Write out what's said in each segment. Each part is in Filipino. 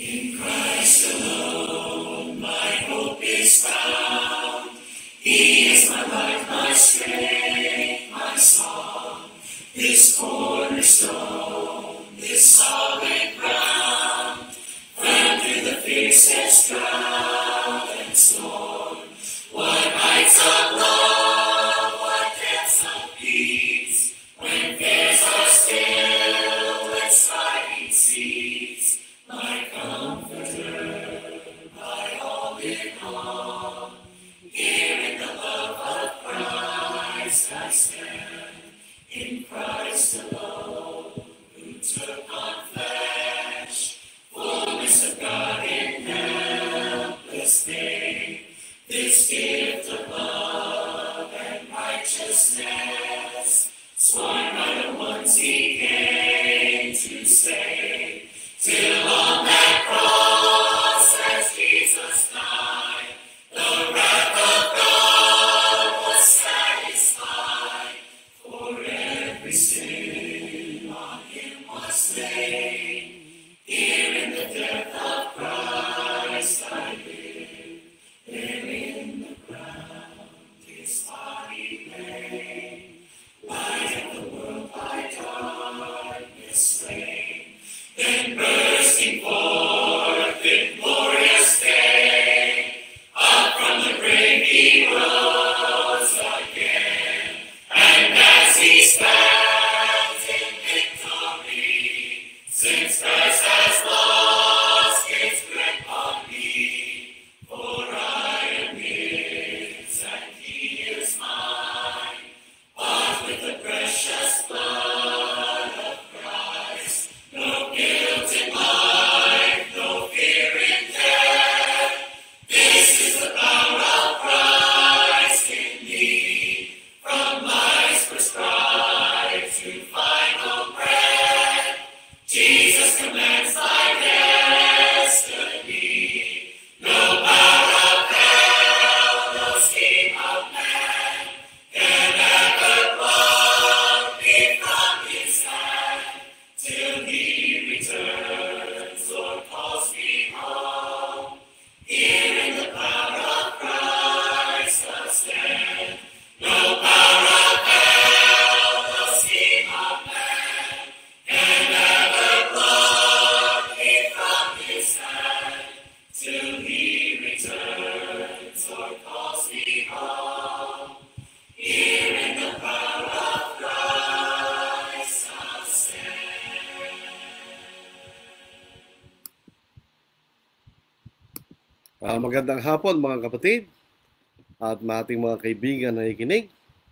In Christ alone my hope is found. He is my life, my strength, my song. This cornerstone, this solid ground. Firm through the fiercest drought and storm. What heights of love, what depths of peace. When fears are still, when sliding seas. My comforter, my all in all. Here in the love of Christ I stand. In Christ alone, who took on flesh, fullness of God in helpless thing. This gift of love and righteousness, sworn by the ones he came to save. Till on that cross, as Jesus died, the wrath of God was satisfied. For every sin on him was laid. Here in the death of Christ I live. There in the ground his body lay. Light of the world by darkness slain. Then bursting forth in glorious day, up from the grave he rose again. And as he stands in victory, since Christ has lost his grip on me, for I am his and he is mine, bought with the precious blood of Christ. No guilt in life, no fear in death. This is the power of Christ in me. From life's prescribed to final breath, Jesus commands thy destiny. No power of hell, no scheme of man can ever pluck me from his hand. Till he returns or calls me home, here in the power of Christ I stand. No power of hell, no scheme of man can ever pluck me from his hand. Till he returns or calls me home, here in the power of Christ I stand. Magandang hapon mga kapatid at ating mga kaibigan na ikinig.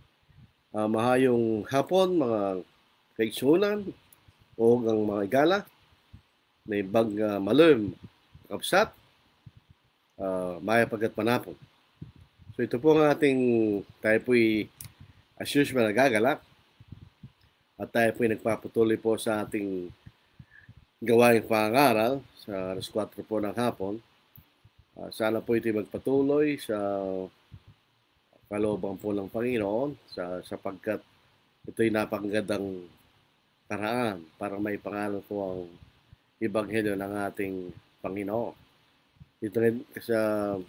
Mahayong hapon mga kaigsunan o ang mga igala na ibang malum kapsat, maya pagat panapon. So ito po ang ating, tayo po'y as usual nagagalak at tayo po'y nagpapatuloy po sa ating gawaing pangaral sa alas 4 po ng hapon. Sana po ito'y magpatuloy sa kalooban po ng Panginoon sapagkat ito'y napakagandang paraan para may pangalan po ang Ebanghelyo ng ating Panginoon. Ito rin sa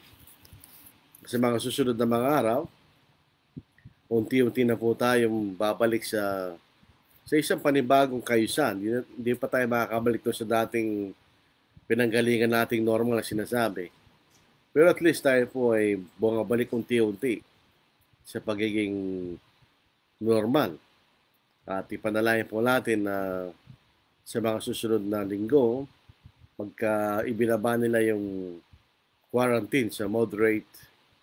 mga susunod na mga araw, unti-unti na po tayong babalik sa isang panibagong kayusan. Hindi pa tayo makakabalik to sa dating pinanggalingan nating normal na sinasabi. Pero at least tayo po ay bumabalik unti-unti sa pagiging normal. At ipanalangin po natin na sa mga susunod na linggo, pagka ibinaba nila yung quarantine sa moderate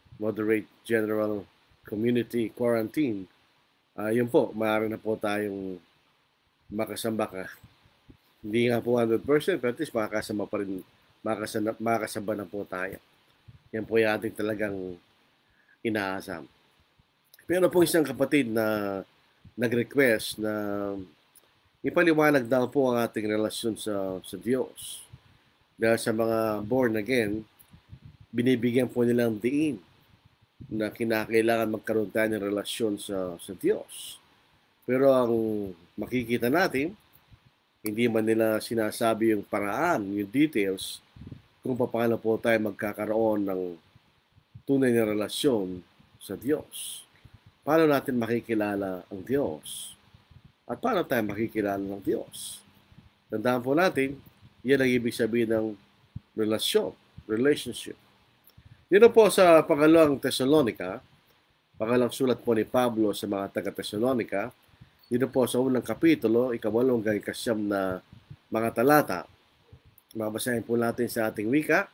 general community quarantine, yun po, maaari na po tayong makasamba ka. Hindi nga po 100%, pero at least makakasama pa rin, makakasamba na po tayo. Yan po yung ating talagang inaasam. Pero po isang kapatid na nag-request na ipaliwanag daw po ang ating relasyon sa Diyos. Dahil sa mga born again, binibigyan po nilang diin na kinakailangan magkaroon tayo ng relasyon sa Diyos. Pero ang makikita natin, hindi man nila sinasabi yung paraan, yung details kung paano po tayo magkakaroon ng tunay na relasyon sa Diyos. Paano natin makikilala ang Diyos? At paano tayo makikilala ng Diyos? Tandaan po natin, yan ang ibig sabihin ng relasyon, relationship. Yun po sa pangalawang Thessalonica, pangalang sulat po ni Pablo sa mga taga-Thessalonica, dito po sa unang kapitulo, 8 hanggang 9 na mga talata. Mabasahin po natin sa ating wika.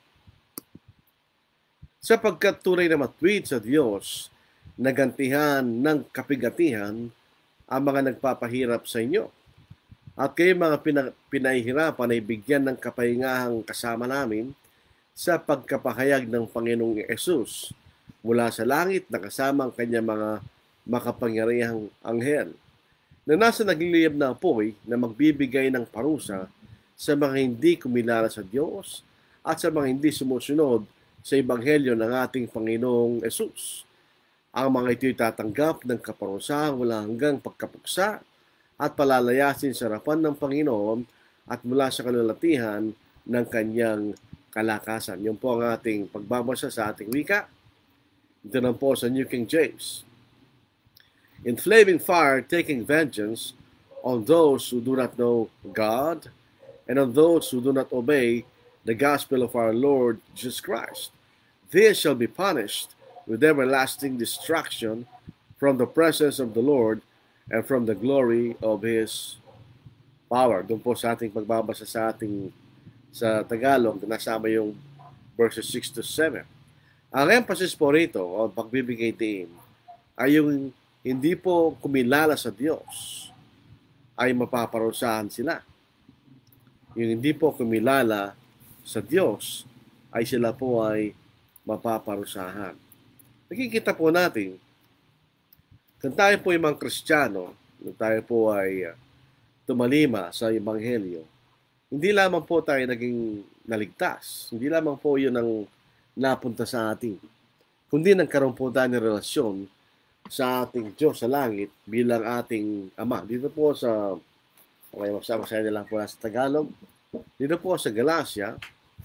Sapagkat tunay na matuwid sa Diyos, nagantihan ng kapigatihan ang mga nagpapahirap sa inyo. At kayo mga pinahihirapan ay bigyan ng kapayangahang kasama namin sa pagkapahayag ng Panginoong Yesus mula sa langit na kasama ang kanyang mga makapangyarihang anghel na nasa nagliliyab na apoy na magbibigay ng parusa sa mga hindi kumilala sa Diyos at sa mga hindi sumusunod sa Ebanghelyo ng ating Panginoong Yesus. Ang mga ito'y tatanggap ng kaparusahan mula hanggang pagkapuksa at palalayasin sa harapan ng Panginoon at mula sa kalulatihan ng kanyang kalakasan. Yun po ang ating pagbabasa sa ating wika. Ito na po sa New King James. In flaming fire, taking vengeance on those who do not know God and on those who do not obey the gospel of our Lord Jesus Christ. They shall be punished with everlasting destruction from the presence of the Lord and from the glory of His power. Doon po sa ating pagbabasa sa Tagalog, nasama yung verses 6 to 7. Ang emphasis po rito, o pagbibigay diin, ay yung hindi po kumilala sa Diyos, ay mapaparusahan sila. Yung hindi po kumilala sa Diyos, ay sila po ay mapaparusahan. Nakikita po natin, kung tayo po yung mga Kristiyano, kung tayo po ay tumalima sa Ebanghelyo, hindi lamang po tayo naging naligtas. Hindi lamang po yun ang napunta sa atin. Kundi nagkaroon po tayo ng relasyon sa ating Diyos sa langit bilang ating Ama. Dito po sa, okay, magsama-sama lang po sa Tagalog. Dito po sa Galacia,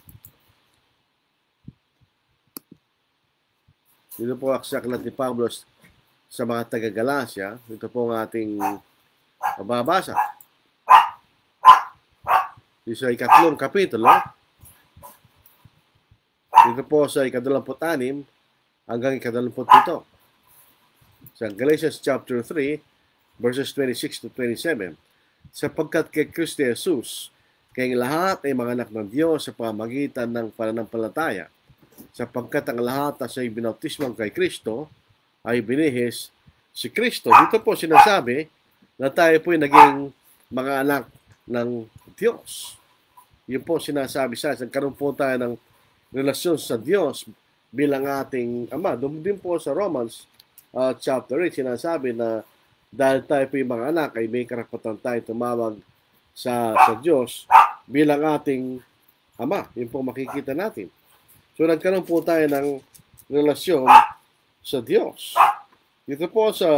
dito po ang aklat ni Pablo sa mga taga-Galacia. Dito po ang ating mababasa. Dito sa 3 kapitulo. Dito po sa 26 hanggang 27. Sa Galatians chapter 3, verses 26 to 27. Sapagkat kay Kristo Jesus, kayong lahat ay mga anak ng Diyos sa pamamagitan ng pananampalataya. Sapagkat ang lahat na sa ibinautismong kay Kristo ay binihis si Kristo. Dito po sinasabi na tayo po ay naging mga anak ng Diyos. Yun po sinasabi sa atin. Nagkaroon po tayo ng relasyon sa Diyos bilang ating Ama. Doon din po sa Romans chapter 8, sinasabi na dahil tayo po yung mga anak, ay may karapatan tayo tumawag sa Diyos bilang ating Ama. Yun po makikita natin. So, nagkaroon po tayo ng relasyon sa Diyos. Dito po sa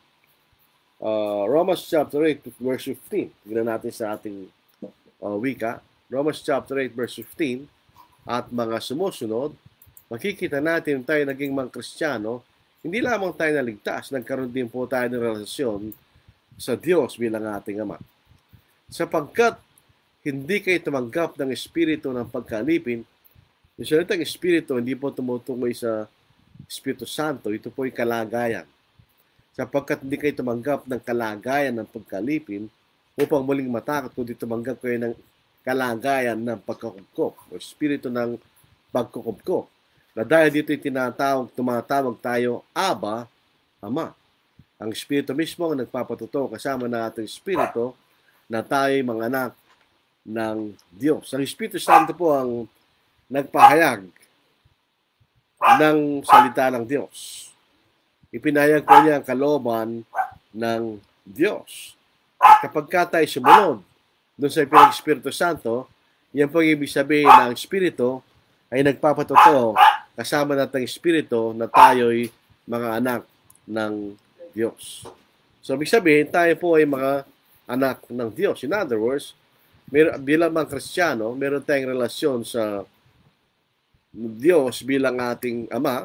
Romans chapter 8, verse 15. Tignan natin sa ating wika. Romans chapter 8, verse 15. At mga sumusunod, makikita natin tayo naging mga Kristiyano, hindi lamang tayo naligtas, nagkaroon din po tayo ng relasyon sa Diyos bilang ating Ama. Sapagkat hindi kayo tumanggap ng espiritu ng pagkalipin, yung salitang espiritu, hindi po tumutungoy sa Espiritu Santo, ito po yung kalagayan. Sapagkat hindi kayo tumanggap ng kalagayan ng pagkalipin upang muling matakot, kundi tumanggap kayo ng kalagayan ng pagkukupkop o espiritu ng pagkukupkop. Na dahil dito tumatawag tayo, Aba, Ama. Ang espiritu mismo ang nagpapatuto kasama ng ating espiritu na tayo mga anak ng Diyos. Ang Espiritu Santo po ang nagpahayag ng salita ng Diyos. Ipinahayag po niya ang kalooban ng Diyos. At kapag tayo sumunod doon sa Espiritu Santo, yan po ang ibig sabihin na ang Espiritu ay nagpapatuto kasama nating Espiritu na tayo'y mga anak ng Diyos. So, ibig sabihin, tayo po ay mga anak ng Diyos. In other words, bilang mga Kristiyano, meron tayong relasyon sa Diyos bilang ating Ama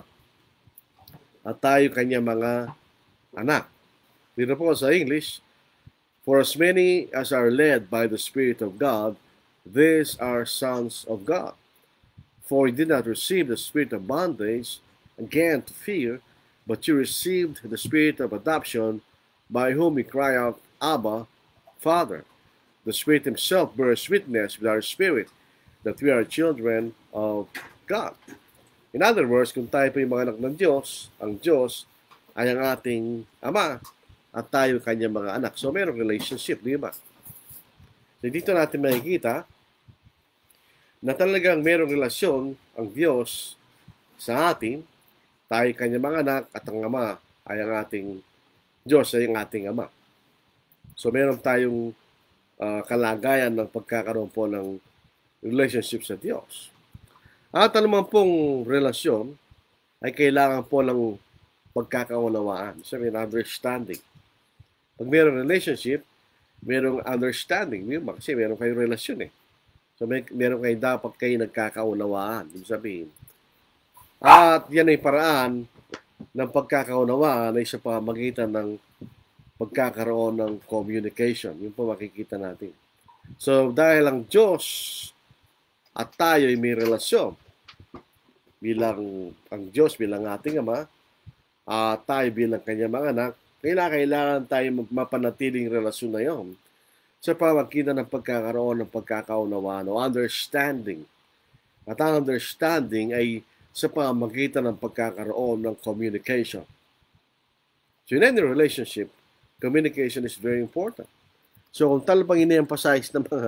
at tayo kanya mga anak. Dito po sa English, for as many as are led by the Spirit of God, these are sons of God. For you did not receive the spirit of bondage, again to fear, but you received the spirit of adoption, by whom we cry out, Abba, Father. The Spirit Himself bears witness with our spirit that we are children of God. In other words, kung tayo po yung mga anak ng Diyos, ang Diyos ay ang ating Ama at tayo kanyang mga anak. So, mayroong relationship, di ba? So, dito natin makikita na talagang mayroong relasyon ang Diyos sa atin, tayo kanyang mga anak at ang Ama ay ang ating Diyos ay ang ating Ama. So, meron tayong kalagayan ng pagkakaroon po ng relationship sa Diyos. At naman pong relasyon ay kailangan po ng pagkakaunawaan. Sabi, understanding. Pag mayroong relationship, mayroong understanding. Kasi mayroong kayong relasyon eh. So meron kayo dapat kayo nagkakaunawaan. Ibig sabihin. At yan ay paraan ng pagkakaunawaan ay sa pamamagitan ng pagkakaroon ng communication. Yun po makikita natin. So dahil ang Diyos at tayo ay may relasyon, bilang ang Diyos bilang ating Ama, tayo bilang kanyang mga anak, kailangan tayo mapanatiling relasyon na yon sa pamamagitan ng pagkakaroon ng pagkakaunawaan o understanding. At ang understanding ay sa pamamagitan ng pagkakaroon ng communication. So in any relationship, communication is very important. So kung talagang ini-emphasize ng mga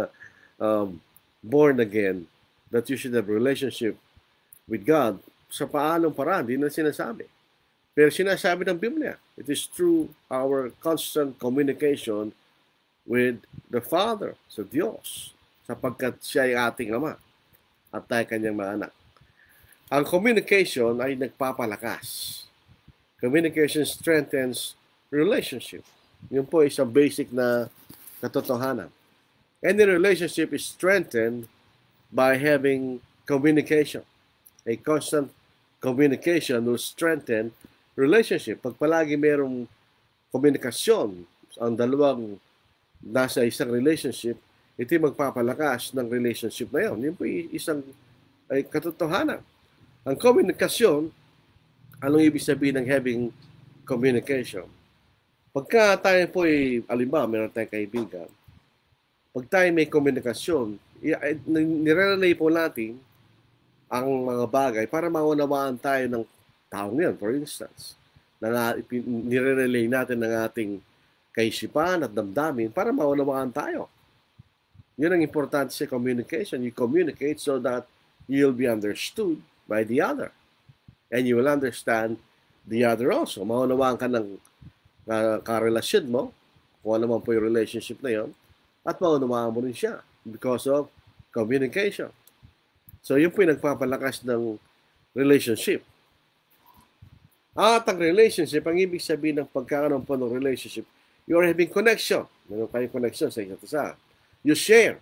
born again that you should have a relationship with God, sa paanong paraan, di na sinasabi. Pero sinasabi ng Biblia, it is through our constant communication with the Father, sa Diyos, sapagkat siya ay ating Ama at tayo kanyang mga anak. Ang communication ay nagpapalakas. Communication strengthens relationship. Yun po isang basic na katotohanan. Any relationship is strengthened by having communication. A constant communication will strengthen relationship. Pag palagi mayroong komunikasyon, ang dalawang nasa isang relationship, ito yung magpapalakas ng relationship na yun. Yun po isang katotohanan. Ang komunikasyon, anong ibig sabihin ng having communication? Pagka tayo po alimbawa, meron tayong kaibigan, pag tayo may komunikasyon, nire-relay po natin ang mga bagay para maunawaan tayo ng taong yan, for instance, na nire-relay natin ng ating kaisipan at damdamin para maunawaan tayo. Yun ang importante sa communication. You communicate so that you'll be understood by the other. And you will understand the other also. Maunawaan ka ng karelasyon mo, kung ano man po yung relationship na yun, at maunawaan mo rin siya because of communication. So yun po yung nagpapalakas ng relationship. At ang relationship, ang ibig sabihin ng pagkakaroon po ng relationship, you are having connection. Meron kayong connection sa isa't isa. You share.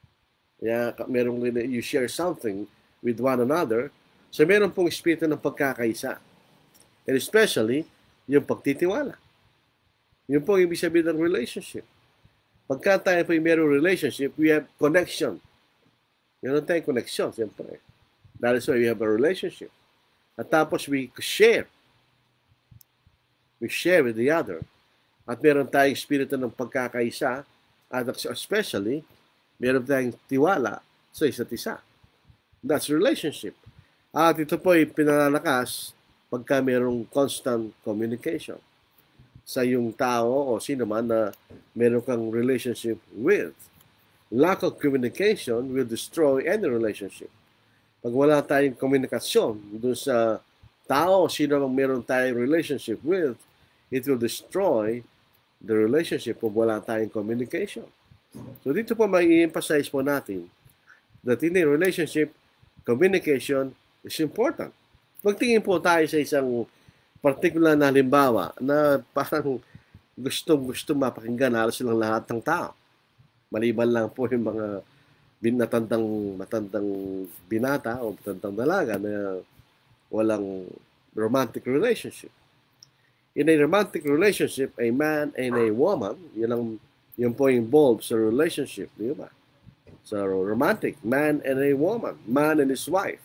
You share something with one another. So meron pong espiritu ng pagkakaisa. And especially, yung pagtitiwala. Yun po ang ibig sabihin ng relationship. Pagka tayo po yung merong relationship, we have connection. Meron tayong connection, siyempre. That is why we have a relationship. At tapos we share. We share with the other. At meron tayong espiritu ng pagkakaisa. At especially, meron tayong tiwala sa isa't isa. That's relationship. At ito po ay pinalalakas pagka merong constant communication sa yung tao o sino man na meron kang relationship with. Lack of communication will destroy any relationship. Pag wala tayong komunikasyon doon sa tao o sino man meron tayong relationship with, it will destroy the relationship kung wala tayong communication. So dito po may emphasize po natin that in a relationship, communication is important. Pagtingin po tayo sa isang particular na halimbawa na parang gustong mapakinggan halos silang lahat ng tao. Maliban lang po yung mga matandang binata o matandang dalaga na walang romantic relationship. In a romantic relationship, a man and a woman, yun po involved sa relationship, di ba? So, romantic, man and a woman, man and his wife.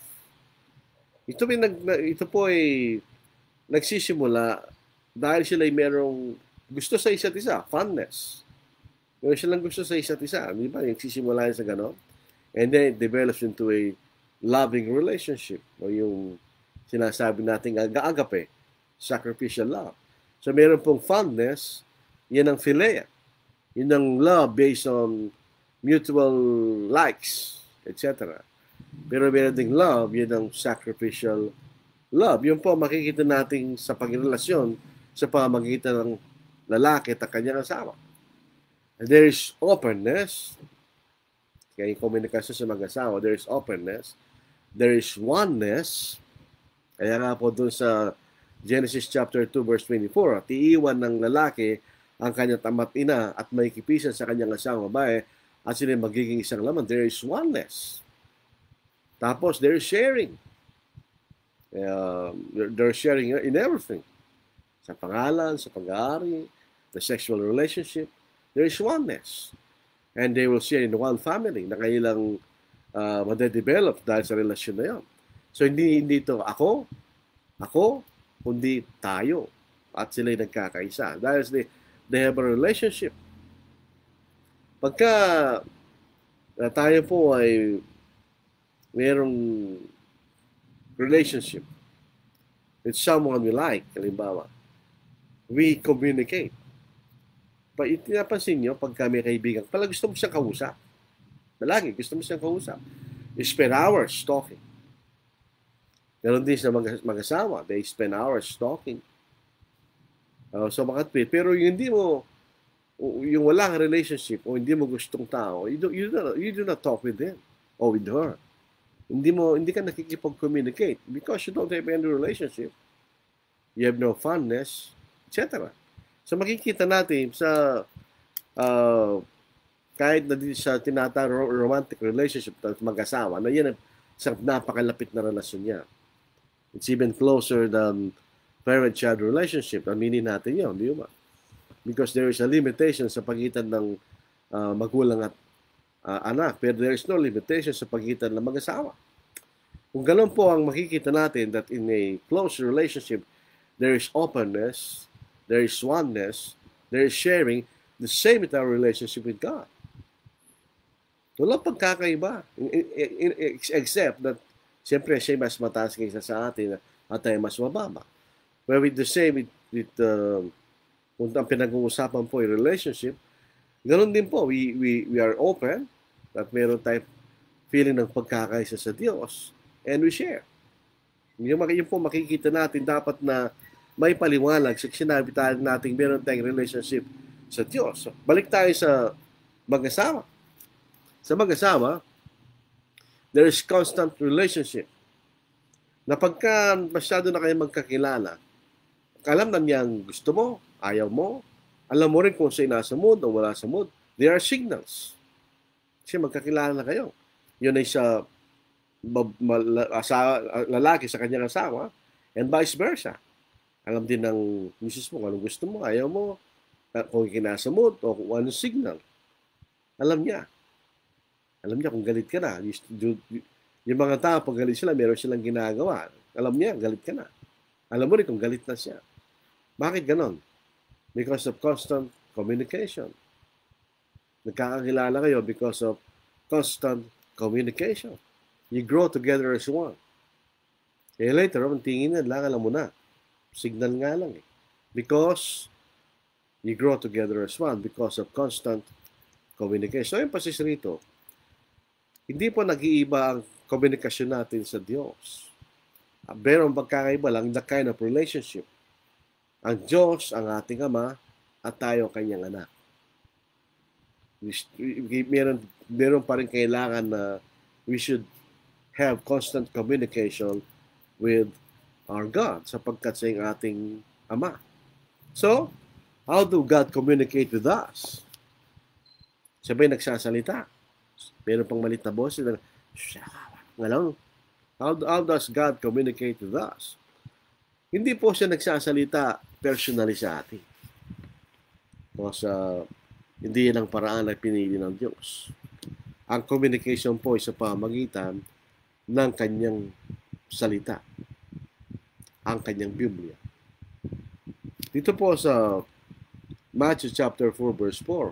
Ito po ay nagsisimula dahil sila ay merong gusto sa isa't isa, fondness. Meron silang gusto sa isa't isa, di ba? Nagsisimula yun sa gano'n. And then it develops into a loving relationship o yung sinasabi nating agape, sacrificial love. So meron pong fondness, yan ang philia. Yun ang love based on mutual likes, etc. Pero meron ding love, yun ang sacrificial love. Yun po makikita natin sa pagrelasyon sa pamamagitan ng lalaki at kanyang asawa. And there is openness. Kaya yung komunikasyon sa mag-asawa, there is openness. There is oneness. Kaya nga po dun sa Genesis chapter 2 verse 24, at iiwan ng lalaki ang kanyang tama't ina at may kipisan sa kanyang asawang babae at sila magiging isang laman. There is oneness. Tapos there is sharing. They're sharing in everything. Sa pangalan, sa pag-aari, the sexual relationship, there is oneness. And they will share in one family na kailang madedevelop dahil sa relasyon na yun. So hindi ito ako, kundi tayo. At sila'y nagkakaisa. Dahil they have a relationship. Pagka tayo po ay mayroong relationship with someone we like, halimbawa, we communicate. Tinapansin nyo, pagka may kaibigan, pala gusto mo siyang kausap. Palagi, gusto mo siyang kausap. You spend hours talking. Meron din sa mag-asawa, they spend hours talking. So makatwit. Pero yung hindi mo, yung walang relationship o hindi mo gustong tao, you do not talk with them or with her. Hindi ka nakikipag-communicate because you don't have any relationship. You have no fondness, etc. So makikita natin sa kahit na din sa tinatawag romantic relationship at mag-asawa na yan ang isang napakalapit na relasyon niya. It's even closer than parent-child relationship. Aminin natin yun, di ba? Because there is a limitation sa pagitan ng magulang at anak, pero there is no limitation sa pagitan ng mag-asawa. Kung ganoon po ang makikita natin that in a close relationship, there is openness, there is oneness, there is sharing, the same with our relationship with God. Walang pagkakaiba. Except that, siyempre, siya mas mataas kaysa sa atin at tayo mas mababa. But with the same, kung ang pinag-uusapan po yung relationship, ganoon din po, we are open, at meron tayong feeling ng pagkakaisa sa Diyos, and we share. Yung po makikita natin, dapat na may paliwanag sa sinabi tayo natin meron tayong relationship sa Diyos. So, balik tayo sa mag-asawa. Sa mag-asawa, there is constant relationship. Na pagka masyado na kayo magkakilala, alam na niyang gusto mo, ayaw mo, alam mo rin kung sa'yo nasa mood o wala sa mood. There are signals. Kasi magkakilala na kayo. Yun ay sa lalaki sa kanyang asawa and vice versa. Alam din ng misis mo kung anong gusto mo, ayaw mo, kung kinasa mood o kung anong signal. Alam niya. Alam niya kung galit ka na. Yung mga tao, pag galit sila, meron silang ginagawa. Alam niya, galit ka na. Alam mo rin kung galit na siya. Bakit ganon? Because of constant communication. Nagkakakilala kayo because of constant communication. You grow together as one. Eh later, ang tingin na lang, alam mo na. Signal nga lang eh. Because you grow together as one because of constant communication. So, yung emphasis rito, hindi po nag-iiba ang komunikasyon natin sa Diyos. Pero ang pagkakaiba lang, the kind of relationship. Ang Diyos, ang ating Ama, at tayo kanyang anak. Meron pa rin kailangan na we should have constant communication with our God sapagkat sa ating Ama. So, how do God communicate with us? Sabay nagsasalita. Meron pang malit na boses na, ngayon, how does God communicate with us? Hindi po siya nagsasalita personally sa atin. Because hindi yan ang paraan na pinili ng Diyos. Ang communication po ay sa pamamagitan ng kanyang salita, ang kanyang Biblia. Dito po sa Matthew chapter 4 verse 4,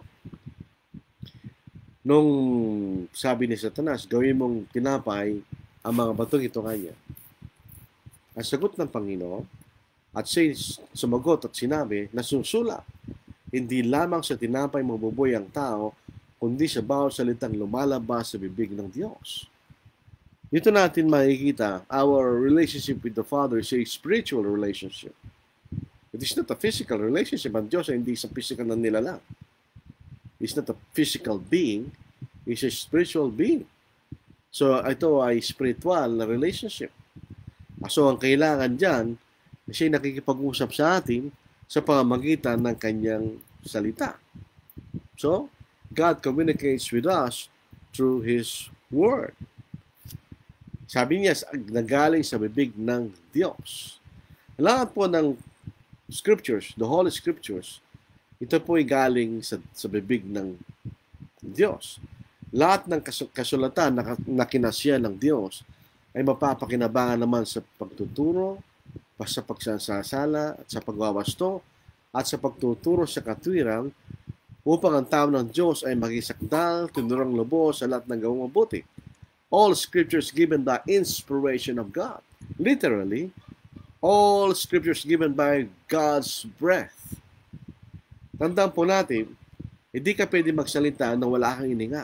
nung sabi ni Satanas, gawin mong tinapay ang mga batong ito kanya. Ang sagot ng Panginoon, at siya sumagot at sinabi, nasusulat, hindi lamang sa tinapay mabubuhay ang tao, kundi sa bawat salitang lumalabas sa bibig ng Diyos. Dito natin makikita, our relationship with the Father is a spiritual relationship. It is not a physical relationship. Ang Diyos ay hindi isang physical na nilalang. He's not a physical being. He's a spiritual being. So, ito ay spiritual na relationship. So, ang kailangan dyan, siya nakikipag-usap sa atin sa pamamagitan ng kanyang salita. So, God communicates with us through His Word. Sabi niya, nagaling sa bibig ng Diyos. Lahat po ng Scriptures, the Holy Scriptures, ito po ay galing sa bibig ng Diyos. Lahat ng kasulatan na kinasya ng Diyos ay mapapakinabangan naman sa pagtuturo, sa pagsasasala, at sa pagwawasto, at sa pagtuturo sa katwiran, upang ang tao ng Diyos ay magisakdal, tinurang lubos sa lahat ng gawang mabuti. All Scriptures given by inspiration of God. Literally, all Scriptures given by God's breath. Tandaan po natin, hindi ka pwede magsalita nang wala kang hininga.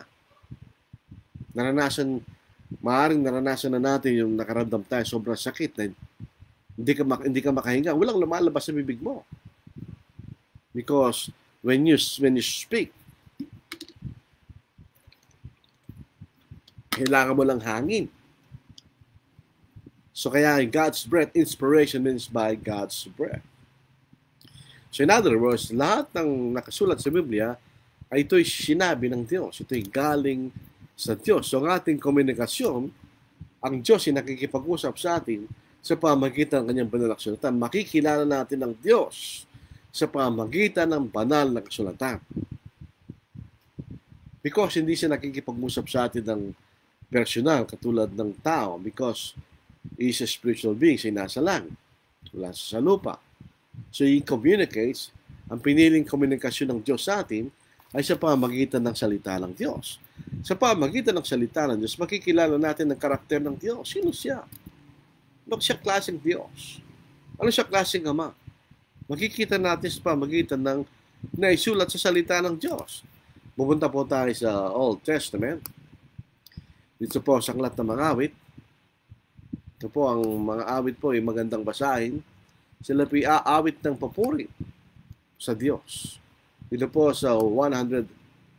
Maaaring naranasan na natin yung nakaramdam tayo sobrang sakit na hindi ka makahinga. Walang lumalabas sa bibig mo. Because when you speak, kailangan mo lang hangin. So kaya God's breath, inspiration means by God's breath. So in other words, lahat ng nakasulat sa Biblia ay ito'y sinabi ng Diyos. Ito'y galing sa Diyos. So ang ating komunikasyon, ang Diyos ay nakikipag-usap sa atin sa pamamagitan ng kanyang banal na kasulatan. Makikilala natin ang Diyos sa pamamagitan ng banal na kasulatan. Because hindi siya nakikipag-usap sa atin ng personal katulad ng tao, because He is a spiritual being, siya nasa langit, wala sa lupa. So He communicates, ang piniling komunikasyon ng Diyos sa atin ay sa pamamagitan ng salita ng Diyos. Sa pamamagitan ng salita ng Diyos, makikilala natin ang karakter ng Diyos. Sino siya? Ano siya klaseng Diyos? Ano siya klaseng Ama? Makikita natin sa pamamagitan ng naisulat sa salita ng Diyos. Pupunta po tayo sa Old Testament. Dito po sa aklat ng mga awit. Ito po ang mga awit po ay magandang basahin. Sila po aawit ng papuri sa Diyos. Dito po sa 135,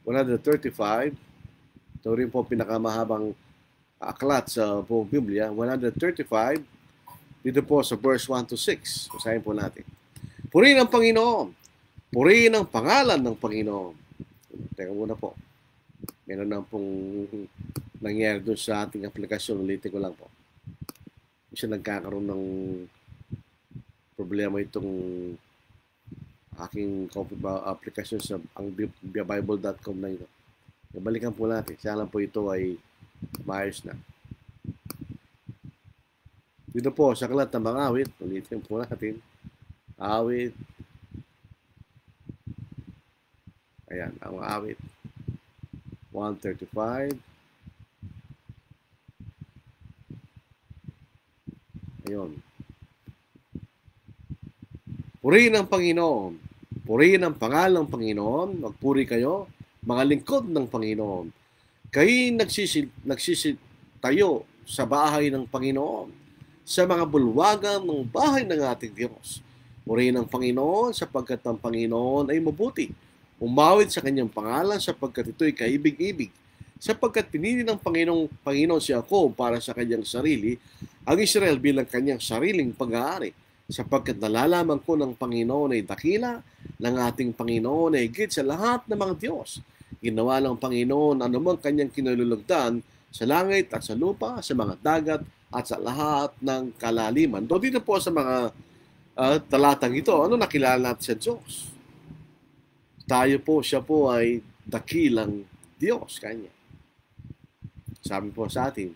ito rin po pinakamahabang aklat sa buong Biblia, 135, dito po sa verse 1 to 6. Basahin po natin. Purihin ang Panginoon. Purihin ang pangalan ng Panginoon. Teka muna po. Meron na pong nangyari doon sa ating aplikasyon. Ulitin ko lang po. Kasi nagkakaroon ng problema itong aking aplikasyon sa ang bible.com na ito. Balikan po natin. Sana po ito ay maayos na. Dito po sa aklat ng mga awit, ulitin po natin. Awit. Ayan, ang awit. 135. Ayun. Purihin ang Panginoon. Purihin ang pangalan ng Panginoon. Magpuri kayo, mga lingkod ng Panginoon. Kayo'y nagsisitayo sa bahay ng Panginoon, sa mga bulwagan ng bahay ng ating Diyos. Purihin ang Panginoon sapagkat ang Panginoon ay mabuti. Umawit sa kanyang pangalan sapagkat ito'y kaibig-ibig. Sapagkat pinili ng Panginoon si Jacob para sa kanyang sarili, ang Israel bilang kanyang sariling pag-aari. Sapagkat nalalaman ko ng Panginoon ay dakila, ng ating Panginoon ay higit sa lahat ng mga Diyos. Ginawa ng Panginoon anumang kanyang kinalulugdan sa langit at sa lupa, sa mga dagat at sa lahat ng kalaliman. So dito po sa mga talatang ito, ano nakilala natin sa Diyos? Siya po ay dakilang Diyos kanya. Sabi po sa atin,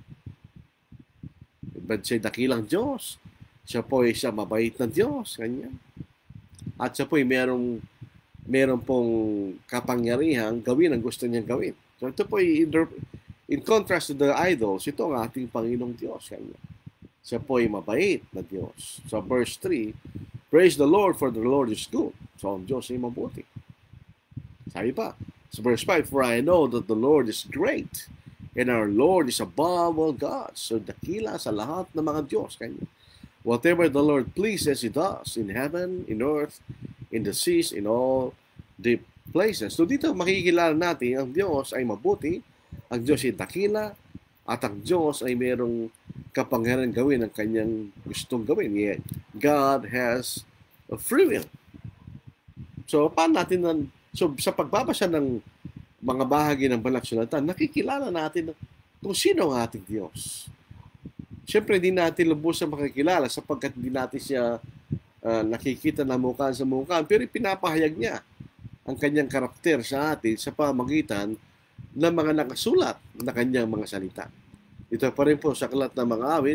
ba't siya dakilang Diyos? Siya po ay mabait na Diyos kanya. At siya po ay meron pong kapangyarihan gawin ang gusto niyang gawin. So ito po ay in contrast to the idols, ito ang ating Panginoong Diyos kanya. Siya po ay mabait na Diyos. So verse 3, praise the Lord for the Lord is good. So ang Diyos ay mabuti. Sabi pa, so verse 5, for I know that the Lord is great and our Lord is above all gods. So dakila sa lahat ng mga Diyos kanya. Whatever the Lord pleases, He does in heaven, in earth, in the seas, in all deep places. So dito makikilala natin ang Diyos ay mabuti, ang Diyos ay dakila, at ang Diyos ay mayroong kapangyarihan gawin ang kanyang gustong gawin. Yet, God has a free will. So paano natin sa pagbabasa ng mga bahagi ng Banal na Kasulatan, nakikilala natin kung sino ang ating Diyos. Siyempre, hindi natin lubusang makikilala sapagkat hindi natin siya nakikita na mukha sa mukha, pero pinapahayag niya ang kanyang karakter sa atin sa pamagitan ng mga nakasulat na kanyang mga salita. Ito pa rin po sa Aklat ng Mga Awit.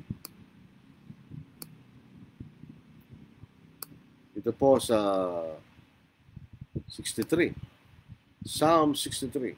Ito po sa 63. Psalm 63.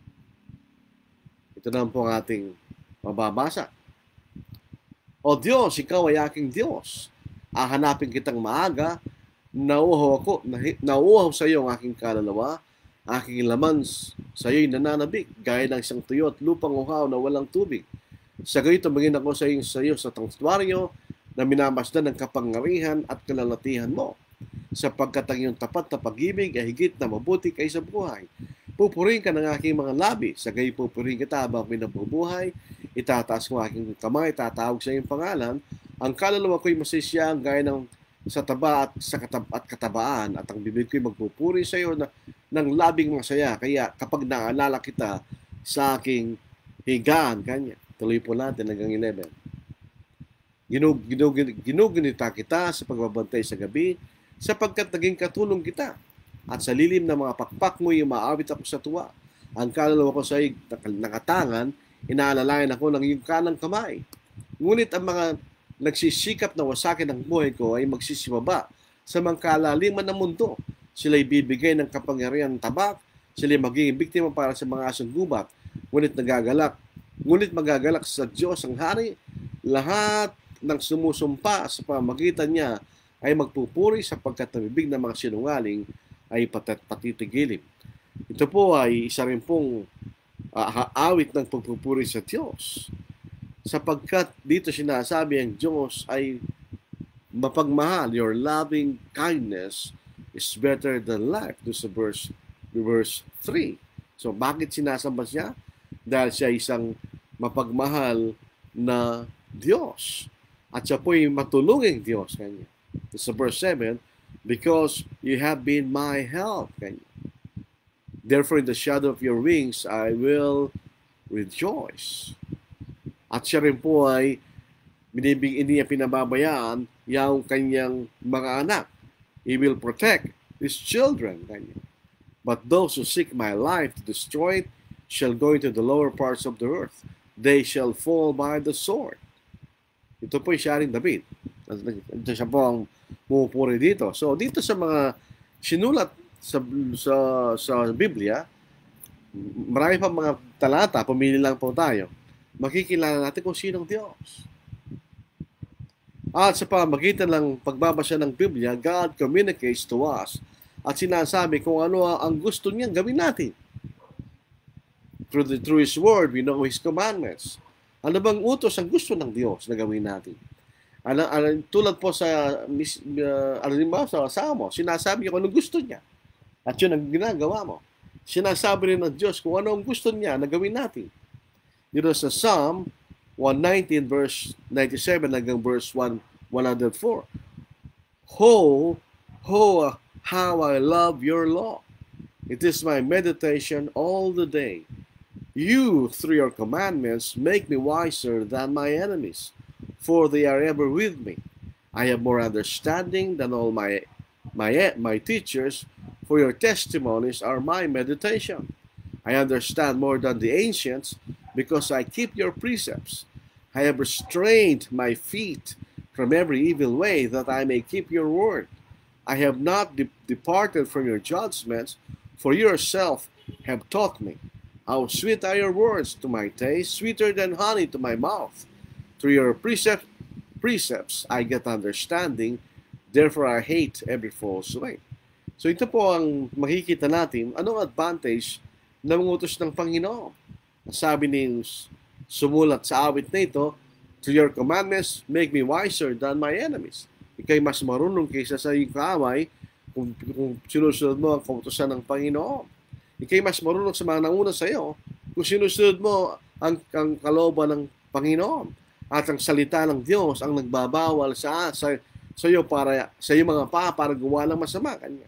Ito naman po ang ating mababasa. O Diyos, Ikaw ay aking Diyos. Hahanapin kitang maaga. Nauuhaw sa iyo ang aking kaluluwa. Aking laman sa iyo'y nananabik, gaya ng isang tuyo at lupang uhaw na walang tubig. Sa gayon tumingin ako sa iyo sa tangtuaryo na minamasdan ng kapangyarihan at kalalatihan mo. Sapagkat ang iyong tapat na pag-ibig ay higit na mabuti kaysa buhay. Pupurihin ka ng aking mga labi. Sa gayon pupurihin kita habang pinabubuhay. Itataas ko aking kamay, tatawag sa iyong pangalan. Ang kaluluwa ko'y masisiyang gaya ng sa taba at katabaan, at ang bibig ko'y magpupuri sa iyo ng labing masaya. Kaya kapag naalala kita sa aking higaan, kanya. Tuloy po natin hanggang 11. Ginugunita kita sa pagbabantay sa gabi, sapagkat naging katulong kita. At sa lilim ng mga pakpak mo, umaawit ako sa tuwa. Ang kaluluwa ko sa iyo nakatangan, inaalalayan ako ng iyong kanang kamay. Ngunit ang mga nagsisikap na wasakin ang buhay ko ay magsisibaba sa mga kalaliman ng mundo. Sila'y bibigay ng kapangyarihan ng tabak, sila'y magiging biktima para sa mga asong gubat. Ngunit magagalak sa Diyos ang hari. Lahat ng sumusumpa sa pamagitan niya ay magpupuri, sapagkat ang bibig ng mga sinungaling ay patitigilin. Ito po ay isa rin pong awit ng pagpupuri sa Diyos. Sapagkat dito sinasabi ang Diyos ay mapagmahal. Your loving kindness is better than life. Doon sa verse 3. So bakit sinasamba siya? Dahil siya isang mapagmahal na Diyos. At siya po ay matulunging Diyos kanya. Doon sa verse 7, because you have been my help kanya. Therefore in the shadow of your wings I will rejoice. At siya rin po ay hindi niya pinababayaan yung kanyang mga anak. He will protect his children. But those who seek my life to destroy it shall go into the lower parts of the earth. They shall fall by the sword. Ito po siya rin David. Ito siya po ang pumupuri dito. So dito sa mga sinulat sa Biblia, marami pa mga talata, pumili lang po tayo. Makikilala natin kung sinong Diyos. At sa pamagitan ng pagbabasa ng Biblia, God communicates to us at sinasabi kung ano ang gusto niya gawin natin. Through His Word, we know His commandments. Ano bang utos ang gusto ng Diyos na gawin natin? Tulad po sa Salmo, sinasabi niya kung ano gusto niya. At yun ang ginagawa mo. Sinasabi rin ng Diyos kung ano ang gusto niya na gawin natin. Dito sa Psalm 119 verse 97 hanggang verse 104. How I love your law. It is my meditation all the day. You, through your commandments, make me wiser than my enemies, for they are ever with me. I have more understanding than all my teachers, for your testimonies are my meditation. I understand more than the ancients, because I keep your precepts. I have restrained my feet from every evil way, that I may keep your word. I have not departed from your judgments, for yourself have taught me. How sweet are your words to my taste, sweeter than honey to my mouth. Through your precepts I get understanding, therefore I hate every false way. So ito po ang makikita natin, anong advantage na mangutos ng Panginoon. Sabi ni sumulat sa awit na ito, to your commandments, make me wiser than my enemies. Ika'y mas marunong kaysa sa iyong kaaway kung sinusunod mo ang kautusan ng Panginoon. Ika'y mas marunong sa mga nanguna sa iyo kung sinusunod mo ang kalooban ng Panginoon. At ang salita ng Diyos ang nagbabawal sa iyo para sa iyong mga paa para gawa ng masama kanya.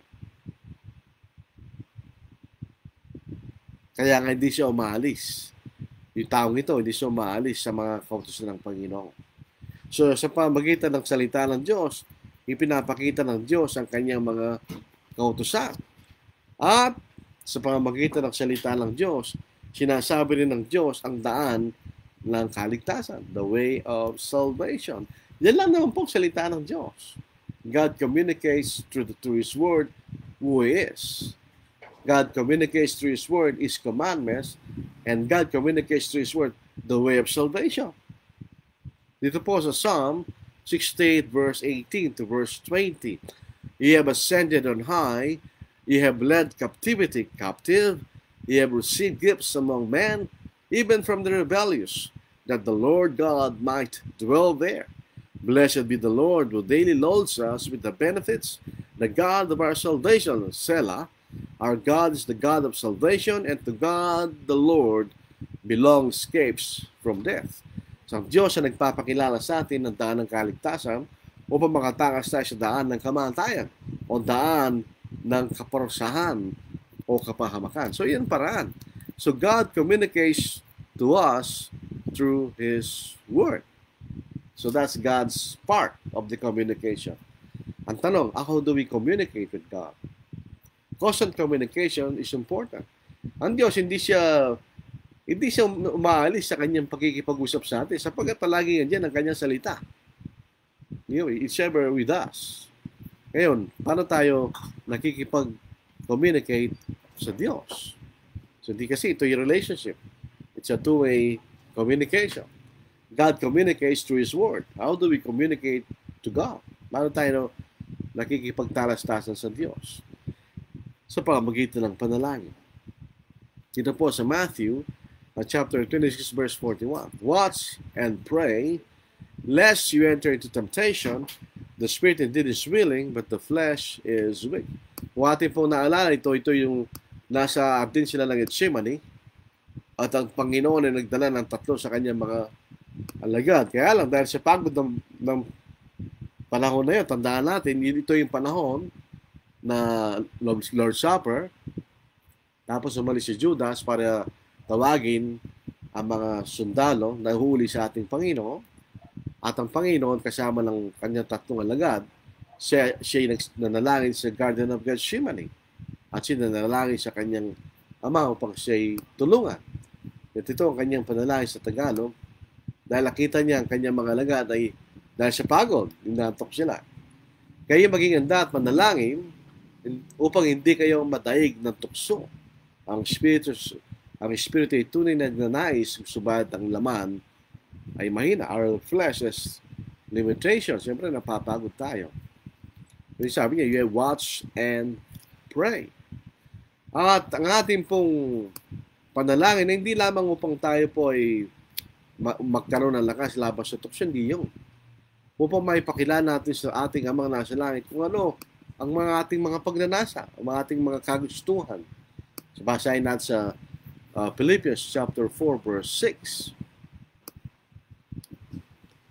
Kaya nga hindi siya umaalis. Yung taong ito, hindi siya umaalis sa mga kautusan ng Panginoon. So sa pamagitan ng salita ng Diyos, ipinapakita ng Diyos ang kanyang mga kautusan. At sa pamamagitan ng salita ng Diyos, sinasabi rin ng Diyos ang daan ng kaligtasan, the way of salvation. Yan lang naman po salita ng Diyos. God communicates through His Word who He is. God communicates through His Word, His commandments, and God communicates through His Word the way of salvation. Dito po sa Psalm 68 verse 18 to verse 20, Ye have ascended on high, ye have led captivity captive, ye have received gifts among men, even from the rebellious, that the Lord God might dwell there. Blessed be the Lord who daily loads us with the benefits, the God of our salvation, Selah. Our God is the God of salvation, and to God the Lord belong escapes from death. So, ang Diyos ay nagpapakilala sa atin ng daan ng kaligtasan upang makatakas tayo sa daan ng kamatayan o daan ng kaparusahan o kapahamakan. So, yun paraan. So, God communicates to us through His Word. So, that's God's part of the communication. Ang tanong, how do we communicate with God? Constant communication is important. Ang Diyos, hindi siya umaalis sa kanyang pagkikipag-usap sa atin sapagkat palagi yan ang kanyang salita. It's ever with us. Ngayon, paano tayo nakikipag-communicate sa Diyos? So, hindi kasi ito yung relationship. It's a two-way communication. God communicates through His Word. How do we communicate to God? Paano tayo nakikipagtalastasan sa Diyos? Sa pamamagitan ng panalangin. Dito po sa Matthew, chapter 26, verse 41. Watch and pray, lest you enter into temptation. The spirit indeed is willing, but the flesh is weak. Kung ating pong naalala, ito yung nasa atin sila ng Gethsemane, at ang Panginoon ay nagdala ng 3 sa kanyang mga alagad. Kaya lang, dahil sa pagod ng panahon na yun, tandaan natin, ito yung panahon na Lord's Supper, tapos umalis si Judas para tawagin ang mga sundalo na huli sa ating Panginoon, at ang Panginoon kasama ng kanyang 3 alagad, siya nanalangin sa Garden of Gethsemane, at siya nanalangin sa kanyang ama upang siya'y tulungan. At ito ang kanyang panalangin sa Tagalog, dahil nakita niya ang kanyang mga alagad ay dahil sa pagod, inaantok sila. Kaya maging handa at manalangin upang hindi kayo madaig ng tukso. Ang Espiritu ay tunay na nagnanais, subalit ang laman ay mahina. Our flesh has limitations. Siyempre, napapagod tayo. Kasi sabi niya, you watch and pray. At ang ating pong panalangin, hindi lamang upang tayo po ay magkaroon ng lakas laban sa tukso, hindi yun. Upang maipakilala natin sa ating amang nasa langit kung ano ang mga ating mga pagnanasa, ang mga ating mga kagustuhan. So, basahin natin sa Philippians chapter 4 verse 6.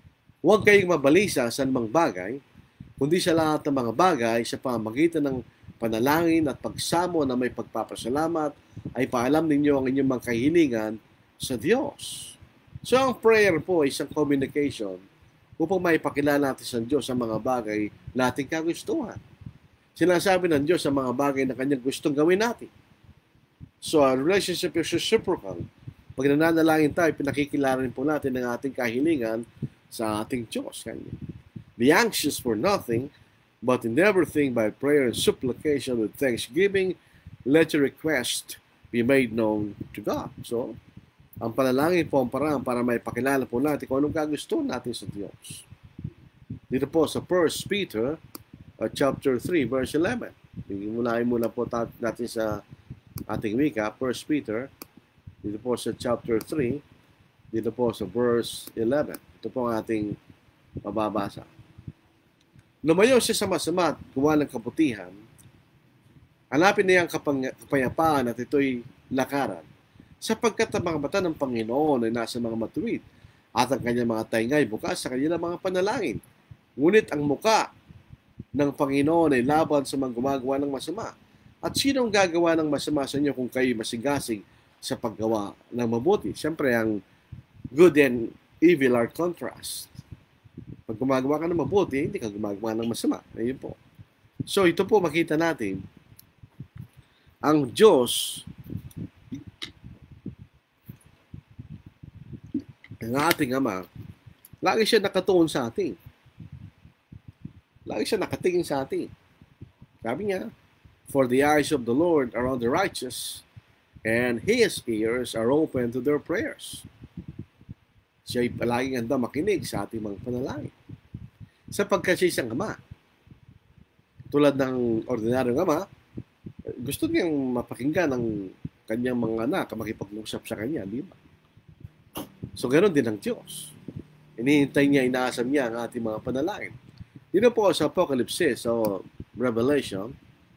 Huwag kayong mabalisa sa anumang bagay, kundi sa lahat ng mga bagay sa pamamagitan ng panalangin at pagsamo na may pagpapasalamat ay paalam ninyo ang inyong mga kahilingan sa Diyos. So ang prayer po ay isang communication upang maipakilala natin sa Diyos ang mga bagay na ating kagustuhan. Sinasabi ng Diyos ang mga bagay na kanyang gustong gawin natin. So our relationship is reciprocal. Pag nananalangin tayo, pinakikilala rin po natin ang ating kahilingan sa ating Diyos. Be anxious for nothing, but in everything by prayer and supplication with thanksgiving, let your request be made known to God. So, ang panalangin po ang paraan para maipakilala po natin kung anong kagustuhan natin sa Diyos. Dito po sa 1 Peter chapter 3, verse 11. Unahin muna po natin sa ating wika, 1 Peter, dito po sa chapter 3, dito po sa verse 11. Ito po ang ating mababasa. Lumayo siya sa masama at gumawa ng kabutihan. Hanapin niya ang kapayapaan at ito'y lakaran. Sapagkat ang mga mata ng Panginoon ay nasa mga matuwid at ang kanyang mga taingay bukas sa kanilang mga panalangin. Ngunit ang muka ng Panginoon ay laban sa mga gumagawa ng masama. At sinong gagawa ng masama sa inyo kung kayo masigasig sa paggawa ng mabuti? Siyempre, ang good and evil are contrast. Pag gumagawa ka ng mabuti, hindi ka gumagawa ng masama. Ayun po. So, ito po makita natin, ang Diyos, ang ating Ama, lagi siya nakatuon sa atin. Lagi siya nakatingin sa atin. Sabi niya, for the eyes of the Lord are on the righteous, and His ears are open to their prayers. Siya'y palaging handa makinig sa ating mga panalangin. Sapagkat siya isang Ama. Tulad ng ordinaryong Ama, gusto niyang mapakinggan ng kanyang mga anak makipag-usap sa kanya, di ba? So, ganoon din ang Diyos. Inihintay niya, inaasam niya ang ating mga panalangin. Dito po sa Apocalypse o Revelation,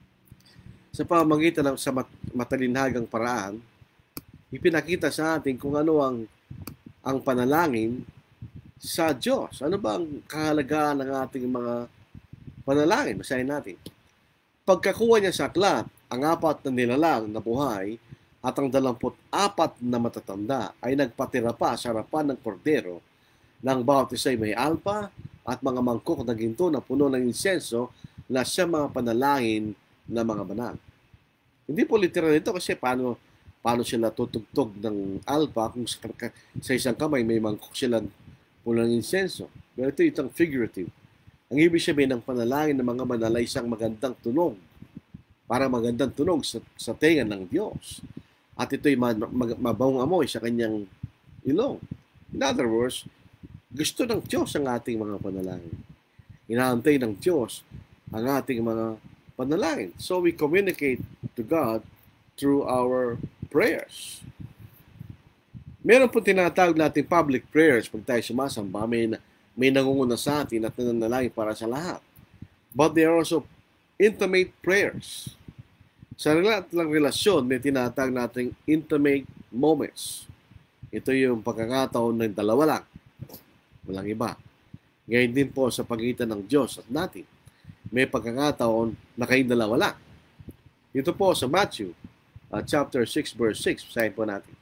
sa pamamagitan ng sa matalinhagang paraan, ipinakita sa atin kung ano ang panalangin sa Diyos. Ano ba ang kahalagaan ng ating mga panalangin? Basahin natin. Pagkakuha niya sa aklat, ang 4 na nilalang na buhay at ang 24 na matatanda ay nagpatira pa sa harapan ng kordero ng bawat isa'y may alpa at mga mangkok na ginto na puno ng insenso na siya mga panalangin na mga banal. Hindi po literal ito kasi paano sila tutugtog ng alpa kung sa isang kamay may mangkok silang puno ng insenso. Pero ito itong figurative. Ang ibig sabihin ng panalangin ng mga banal ay isang magandang tunog. Para magandang tunog sa tenga ng Diyos. At ito'y mabawang amoy sa kanyang ilong. In other words, gusto ng Diyos ang ating mga panalangin. Inaantay ng Diyos ang ating mga panalangin. So we communicate to God through our prayers. Meron po tinatawag natin public prayers pag tayo sumasamba. May nangunguna sa atin at nananalangin para sa lahat. But they are also intimate prayers. Sa lahat ng relasyon, may tinatawag natin intimate moments. Ito yung pagkakataon ng dalawa lang. Walang iba. Ngayon din po sa pagitan ng Diyos at natin. May pagkakataon na kayong dalawa lang. Ito po sa Matthew chapter 6 verse 6. Basahin po natin.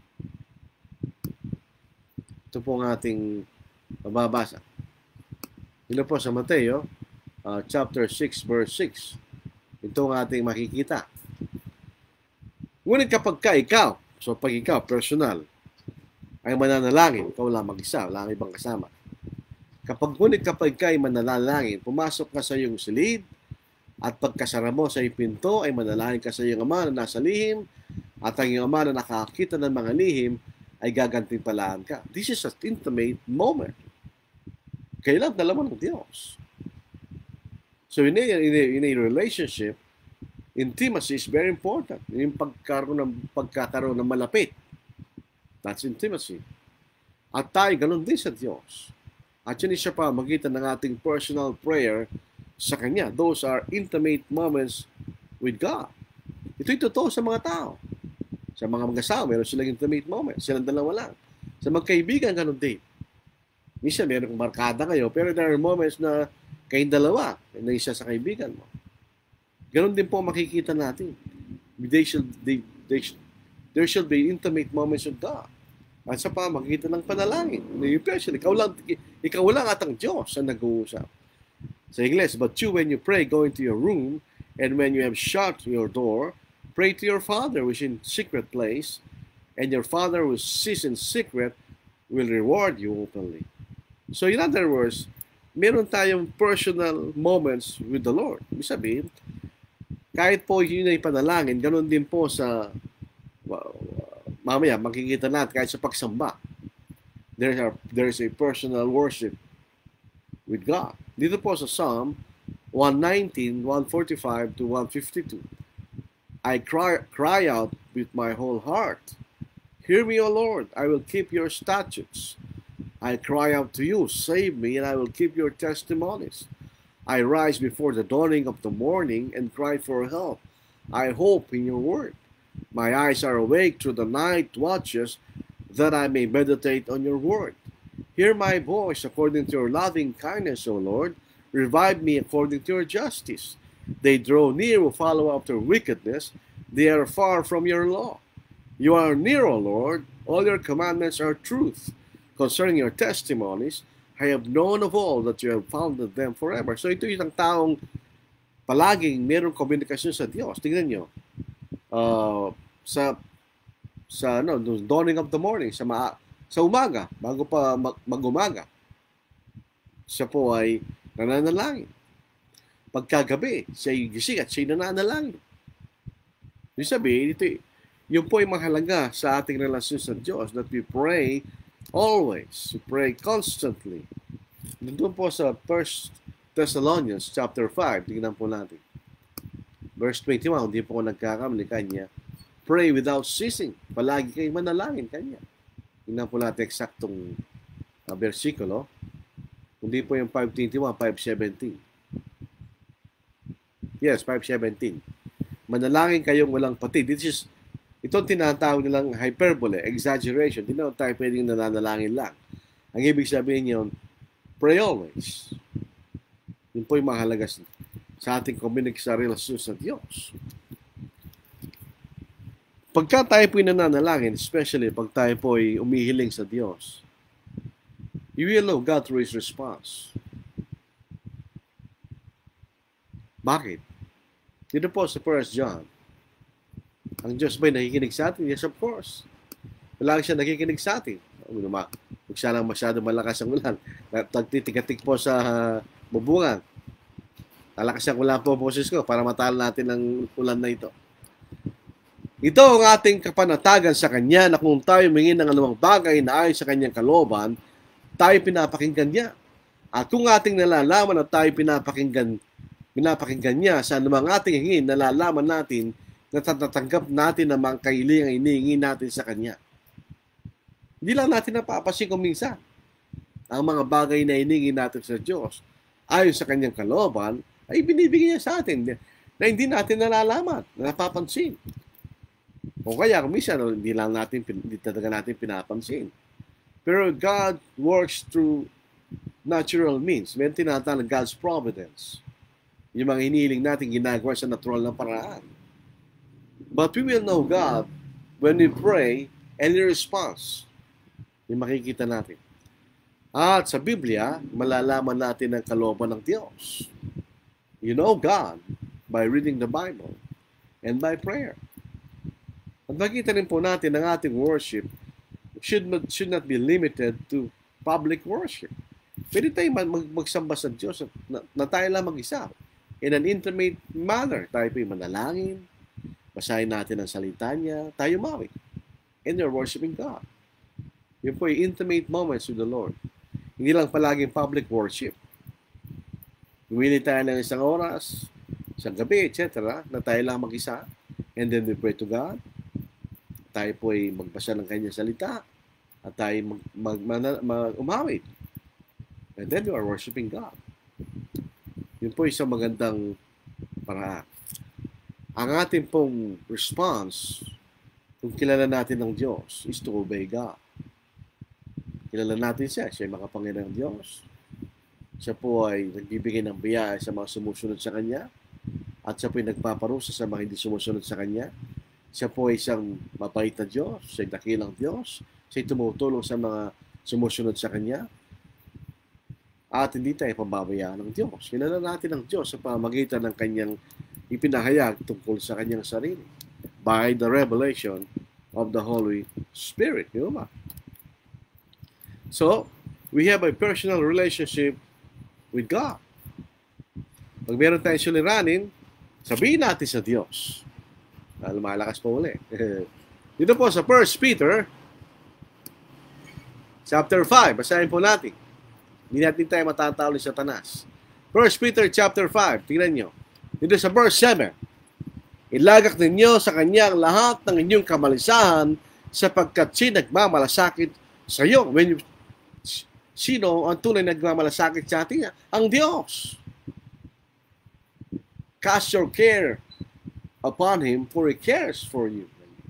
Ito po ang ating mababasa. Ito po sa Mateo chapter 6 verse 6. Ito ang ating makikita. Ngunit kapag ikaw, so pag ikaw, personal, ay mananalangin, ikaw lang mag-isa, wala kang ibang kasama. Kapag ika'y mananalangin, pumasok ka sa iyong silid, at pagkasara mo sa iyong pinto, ay manalangin ka sa iyong Ama na nasa lihim, at ang iyong Ama na nakakita ng mga lihim, ay gagantimpalaan ka. This is an intimate moment. Kailan dalawa ng Diyos. So in a relationship, intimacy is very important. Yung pagkakaroon ng malapit. That's intimacy. At tayo, ganun din sa Diyos. At yun siya pa, magitan ng ating personal prayer sa Kanya. Those are intimate moments with God. Ito'y totoo sa mga tao. Sa mga mag-asawa, meron silang intimate moments. Silang dalawa lang. Sa magkaibigan, ganun din. Minsan, meron kong markada kayo, pero there are moments na kayong dalawa, na isa sa kaibigan mo. Ganon din po makikita natin. They should, there should be intimate moments with God. At sa pamagitan ng panalangin. Especially, ikaw lang at ang Diyos ang nag-uusap. Sa Ingles, but you, when you pray, go into your room, and when you have shut your door, pray to your Father which is in secret place, and your Father who sees in secret will reward you openly. So in other words, meron tayong personal moments with the Lord. Ibig sabihin, kahit po yun ay panalangin, ganun din po sa mamaya makikita natin kahit sa pagsamba. There's a personal worship with God. Dito po sa Psalm 119, 145 to 152. I cry out with my whole heart. Hear me, O Lord, I will keep your statutes. I cry out to you, save me, and I will keep your testimonies. I rise before the dawning of the morning and cry for help. I hope in your word. My eyes are awake through the night watches, that I may meditate on your word. Hear my voice according to your loving kindness, O Lord. Revive me according to your justice. They draw near who follow after wickedness. They are far from your law. You are near, O Lord. All your commandments are truth. Concerning your testimonies, I have known of all that you have founded them forever. So ito isang taong palaging mayroong komunikasyon sa Diyos. Tingnan nyo. Sa dawning of the morning, sa umaga, bago pa mag-umaga, siya po ay nananalangin. Pagkagabi, siya ay gising at siya ay nananalangin. Ibig sabihin, yun po ay mahalaga sa ating relasyon sa Diyos, that we pray always, we pray constantly. Doon po sa 1 Thessalonians chapter 5, tingnan po natin. Verse 21, hindi po nagkakamali kanya. Pray without ceasing. Palagi kayo manalangin kanya. Tingnan po natin eksaktong versikulo. Hindi po yung 5:21, 5:17. Yes, 5:17. Manalangin kayong walang patid. Itong tinatawag nilang hyperbole, exaggeration. Hindi na tayo pwedeng nananalangin lang. Ang ibig sabihin yun, pray always. Yun po yung mahalaga sa ating sa relasyon sa Diyos. Pagka tayo po nananalangin, especially pag tayo po ay umihiling sa Diyos, you will know God through His response. Bakit? Dito po sa 1 John, ang Diyos ba'y nakikinig sa atin? Yes, of course. Palagi siya nakikinig sa atin. Huwag siya lang masyado malakas ang ulan. Tagtitigatik po sa bubungan. Lalakas ang ulan po ang boses ko para matalo natin ang ulan na ito. Ito ang ating kapanatagan sa Kanya na kung tayo humingi ng anumang bagay na ayon sa Kanyang kalooban, tayo pinapakinggan niya. At kung ating nalalaman na tayo pinapakinggan niya sa anumang ating hingin, nalalaman natin na tatanggap natin ang mga kahilingang inihingi natin sa Kanya. Hindi lang natin napapasin kung minsan ang mga bagay na inihingi natin sa Diyos ayon sa Kanyang kalooban ay binibigyan niya sa atin na hindi natin nalalaman, napapansin. O kaya kung minsan hindi talaga natin pinapansin. Pero God works through natural means. May tinatawag na God's providence. Yung mga hinihiling natin ginagawa sa natural na paraan. But we will know God when we pray and in response. Yung makikita natin. At sa Biblia, malalaman natin ang kalooban ng Diyos. You know God by reading the Bible and by prayer. At makita rin po natin ang ating worship should not be limited to public worship. Pwede tayo magsamba sa Diyos na tayo lang mag-isa. In an intimate manner, tayo po'y manalangin, basahin natin ang salita niya, tayo mawi. And you're worshiping God. Yun po'y intimate moments with the Lord. Hindi lang palaging public worship. Humili tayo ng isang oras, isang gabi, etc. na tayo lang mag-isa. And then we pray to God. Tayo po'y magbasa ng kanyang salita. At tayo umawit. And then you are worshiping God. Yun po isang magandang paraan. Ang ating pong response, kung kilala natin ng Diyos, is to obey God. Kilala natin siya. Siya ay makapangyarihang Diyos. Siya po ay nagbibigay ng biyaya sa mga sumusunod sa Kanya. at siya po ay nagpaparusa sa mga hindi sumusunod sa Kanya. Siya po ay isang mabait na Diyos, siya ay dakilang Diyos, siya ay tumutulong sa mga sumusunod sa Kanya. At hindi tayo pababayaan ng Diyos. Kilala natin ang Diyos sa pamamagitan ng Kanyang ipinahayag tungkol sa Kanyang sarili by the revelation of the Holy Spirit. Di ba? So, we have a personal relationship with God. Pag meron tayong suliranin, sabihin natin sa Diyos. Lumalakas po uli. Dito po sa 1 Peter chapter 5, basahin po natin. Hindi natin tayo matatalo sa Satanas. 1 Peter chapter 5, tingnan nyo. Dito sa verse 7, ilagak ninyo sa Kanya lahat ng inyong kamalisahan sapagkat siya nagmamalasakit sa iyo. Sino ang tunay nagmamalasakit sa atin? Ang Diyos. Cast your care upon Him, for He cares for you.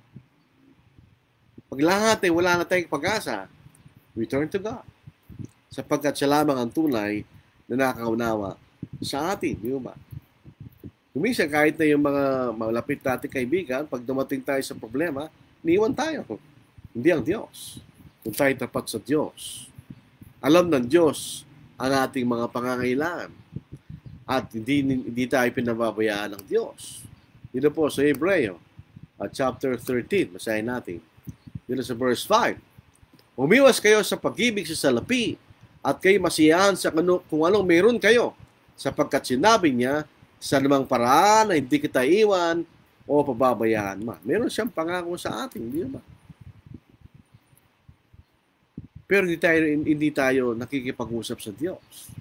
Pag lahat ay wala na tayong pag-asa, we turn to God. Sapagkat siya lamang ang tunay na nakakaunawa sa atin. Di ba? Kuminsan, kahit na yung mga malapit nating kaibigan, pag dumating tayo sa problema, niiwan tayo. Hindi ang Diyos. Kung tayo tapat sa Diyos, alam ng Diyos ang ating mga pangangailangan. At hindi tayo pinababayaan ng Diyos. Dito po sa Hebreo, chapter 13, basahin natin. Dito sa verse 5, umiwas kayo sa pag-ibig sa salapi at kayo masiyahan sa kung anong meron kayo, sapagkat sinabi niya, sa namang paraan na hindi kita iwan o pababayaan ma. Meron siyang pangako sa atin, di ba? Pero hindi tayo nakikipag-usap sa Diyos.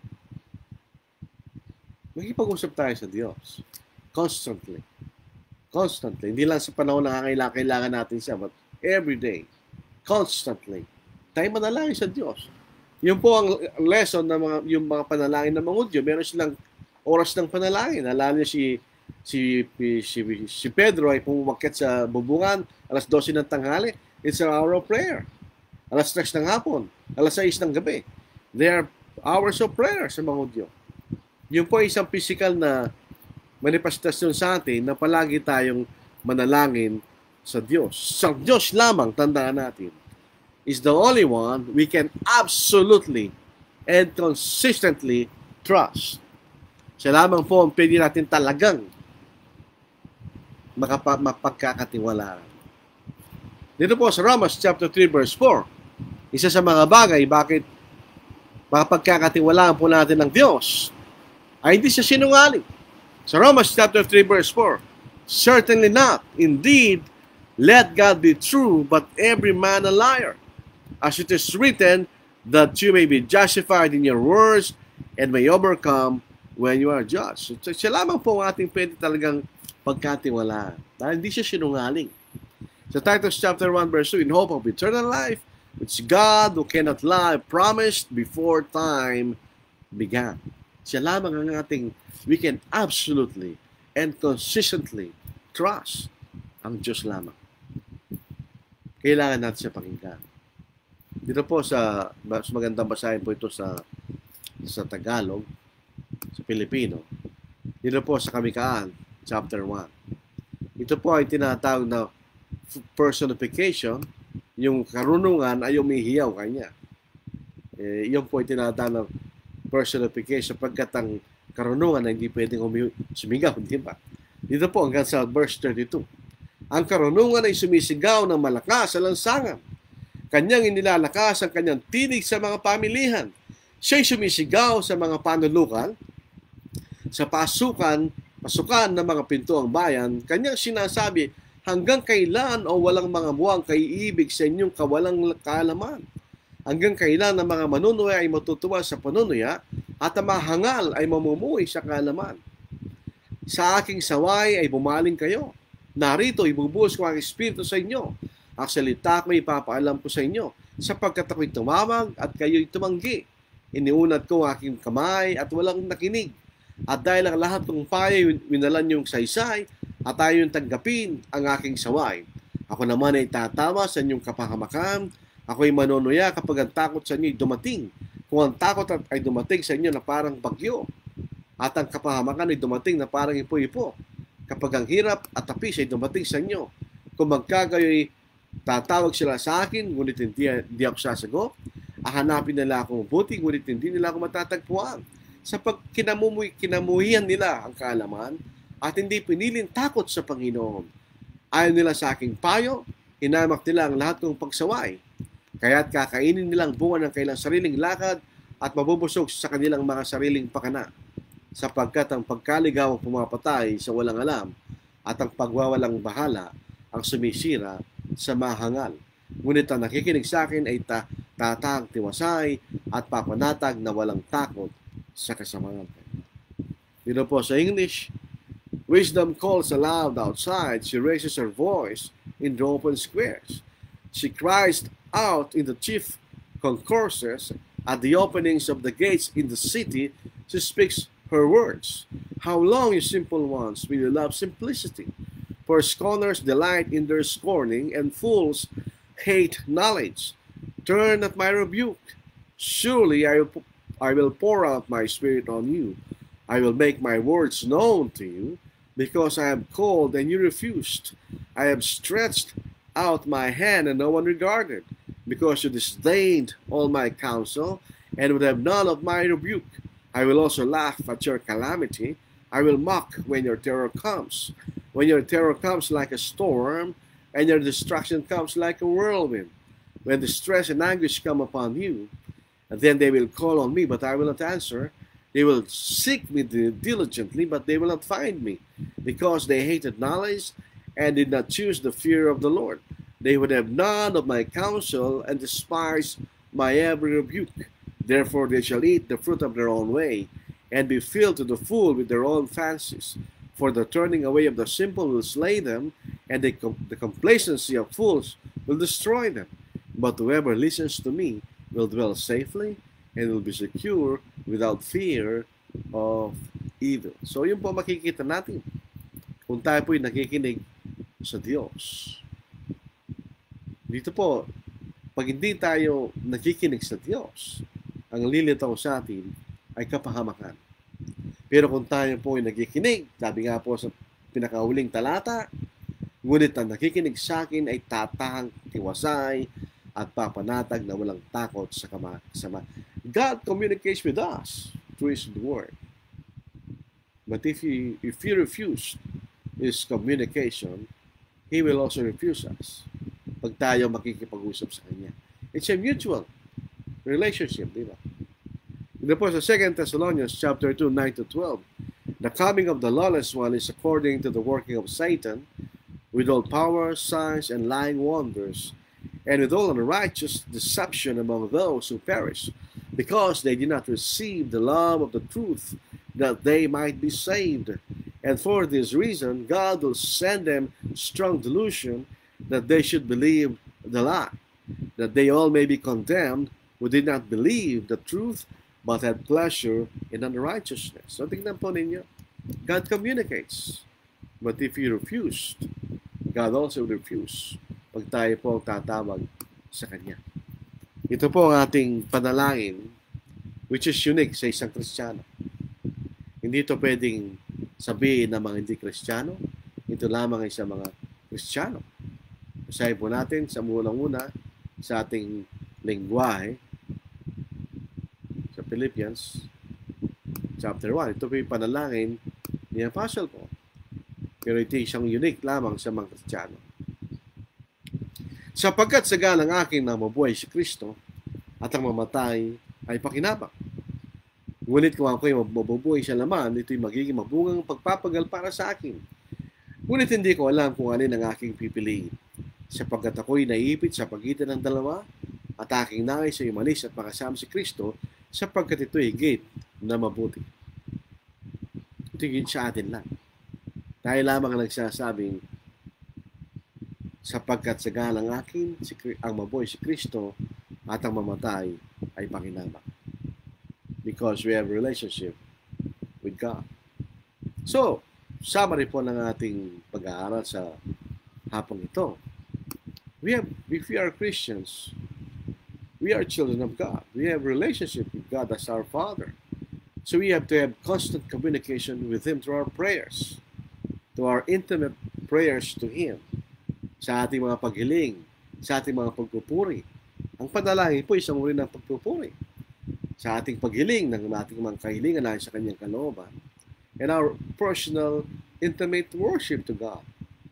Nakikipag-usap tayo sa Diyos. Constantly. Constantly. Hindi lang sa panahon na kailangan natin siya, but every day. Constantly. Tayo manalangin sa Diyos. Yun po ang lesson ng yung mga panalangin ng mga Hudyo. Meron silang oras ng panalangin. Alala niyo si Pedro ay pumakyat sa bubungan alas 12 ng tanghali. It's an hour of prayer. Alas 3 ng hapon. Alas 6 ng gabi. There are hours of prayer sa mga Hudyo. Yun po ay isang physical na manifestasyon sa atin na palagi tayong manalangin sa Diyos. Sa Diyos lamang, tandaan natin, is the only one we can absolutely and consistently trust. Siya lamang po ang pwede natin talagang mapagkakatiwalaan. Dito po sa Romans chapter 3 verse 4, isa sa mga bagay bakit mapagkakatiwalaan po natin ng Diyos ay hindi siya sinungaling. Sa Romans chapter 3 verse 4, certainly not. Indeed, let God be true, but every man a liar. As it is written, that you may be justified in your words and may overcome when you are judged. So, siya lamang po ang ating pwede talagang pagkatiwalaan. Dahil hindi siya sinungaling. Sa Titus chapter 1 verse 2, in hope of eternal life, which God who cannot lie promised before time began. Siya lamang ang ating we can absolutely and consistently trust ang Diyos lamang. Kailangan natin siya pakinggan. Dito po sa magandang basahin po ito sa Tagalog, sa Pilipino. Dito po sa Kamikaan, chapter 1. Ito po ay tinatawag na personification, yung karunungan ay umihiyaw kanya. Yung po ay tinatawag na personification pagkat ang karunungan na hindi pwedeng sumigaw, di ba? Dito po hanggang sa verse 32. Ang karunungan ay sumisigaw ng malakas sa lansangan. Kanyang inilalakas ang kanyang tinig sa mga pamilihan. Siya'y sumisigaw sa mga panulukan, sa pasukan ng mga pintuang bayan. Kanyang sinasabi, hanggang kailan o walang mga buwang kaiibig sa inyong kawalang kaalaman? Hanggang kailan ang mga manunuya ay matutuwa sa panunuya at ang mga hangal ay mamumuhay sa kaalaman? Sa aking saway ay bumaling kayo. Narito, ibubuhos ko ang Espiritu sa inyo. Ang salita ko ipapaalam ko sa inyo, sapagkat ako'y tumawag at kayo'y tumanggi. Iniunat ko ang aking kamay at walang nakinig. At dahil ang lahat ng payay winalan yung saysay, at tayo yung tanggapin ang aking saway. Ako naman ay tatama sa inyong kapahamakan. Ako'y manunuya kapag ang takot sa inyo ay dumating. Kung ang takot ay dumating sa inyo na parang bagyo, At ang kapahamakan ay dumating na parang ipo-ipo. Kapag ang hirap at tapis ay dumating sa inyo, kung magkagayoy tatawag sila sa akin, ngunit hindi ako sasagot. Hahanapin nila ako mabuti, ngunit hindi nila ako matatagpuan. Sa kinamuhian nila ang kaalaman at hindi piniling takot sa Panginoon. Ayaw nila sa aking payo, hinamak nila ang lahat kong pagsaway. Kaya't kakainin nilang bunga ng kailang sariling lakad at mabubusog sa kanilang mga sariling pakana. Sapagkat ang pagkaligaw ang pumapatay sa walang alam at ang pagwawalang bahala ang sumisira sa mahangal. Ngunit ang nakikinig sa akin ay tatang tiwasay at papanatag na walang takot sa kasamaan. Dito po sa English, wisdom calls aloud outside. She raises her voice in the open squares. She cries out in the chief concourses. At the openings of the gates in the city, she speaks her words. How long, you simple ones, will you love simplicity? For scorners delight in their scorning, and fools hate knowledge. Turn at my rebuke. Surely I will pour out my spirit on you. I will make my words known to you, because I am called and you refused. I have stretched out my hand and no one regarded, because you disdained all my counsel and would have none of my rebuke. I will also laugh at your calamity. I will mock when your terror comes. When your terror comes like a storm, and your destruction comes like a whirlwind. When distress and anguish come upon you, then they will call on me, but I will not answer. They will seek me diligently, but they will not find me, because they hated knowledge and did not choose the fear of the Lord. They would have none of my counsel and despise my every rebuke. Therefore they shall eat the fruit of their own way, and be filled to the full with their own fancies. For the turning away of the simple will slay them, and the complacency of fools will destroy them. But whoever listens to me will dwell safely and will be secure without fear of evil. So yun po makikita natin kung tayo po'y nakikinig sa Diyos. Dito po, pag hindi tayo nakikinig sa Diyos, ang lilitaw sa atin ay kapahamakan. Pero kung tayo po ay nakikinig, sabi nga po sa pinakahuling talata, ngunit ang nakikinig sa akin ay tatang, tiwasay, at papanatag na walang takot sa kasama. God communicates with us through His Word. But if you refuse His communication, He will also refuse us pag tayo makikipag-usap sa Kanya. It's a mutual relationship, di ba? Ito po sa 2 Thessalonians chapter 2, 9-12. The coming of the lawless one is according to the working of Satan, with all power, signs, and lying wonders, and with all unrighteous deception among those who perish, because they did not receive the love of the truth, that they might be saved. And for this reason, God will send them strong delusion, that they should believe the lie, that they all may be condemned who did not believe the truth, but had pleasure in unrighteousness. So tingnan po ninyo, God communicates. But if you refused, God also refuse pag tayo po tatawag sa Kanya. Ito po ang ating panalangin, which is unique sa isang Kristiyano. Hindi ito pwedeng sabihin ng mga hindi Kristiyano. Ito lamang ay sa mga Kristiyano. Basahin po natin sa unang-una sa ating lengguwahe sa Philippians chapter 1. Ito po yung panalangin ni Apostle Paul. Pero ito isang unique lamang sa mga Kristiyano. Sapagkat sa galang akin na mabuhay si Kristo at ang mamatay ay pakinabang. Ngunit kung ako'y mabubuhay sa laman, ito'y magiging mabungang pagpapagal para sa akin. Ngunit hindi ko alam kung alin ang aking pipiliin. Sapagkat ako'y naipit sa pagitan ng dalawa at aking nais ay umalis at makasama si Kristo sapagkat ito'y higit na mabuti. Ito yun sa atin lang. Tayo lamang ang nagsasabing sapagkat sa galang akin ang mabuhay si Kristo at ang mamatay ay pakinabang. Because we have a relationship with God. So, summary po ng ating pag-aaral sa hapong ito. If we are Christians, we are children of God. We have a relationship with God as our Father. So we have to have constant communication with Him through our prayers, to our intimate prayers to Him, sa ating mga paghiling, sa ating mga pagpupuri. Ang panalangin po isang uri ng pagpupuri. Sa ating paghiling ng ating mga kahilingan ayon sa Kanyang kalooban, and our personal, intimate worship to God.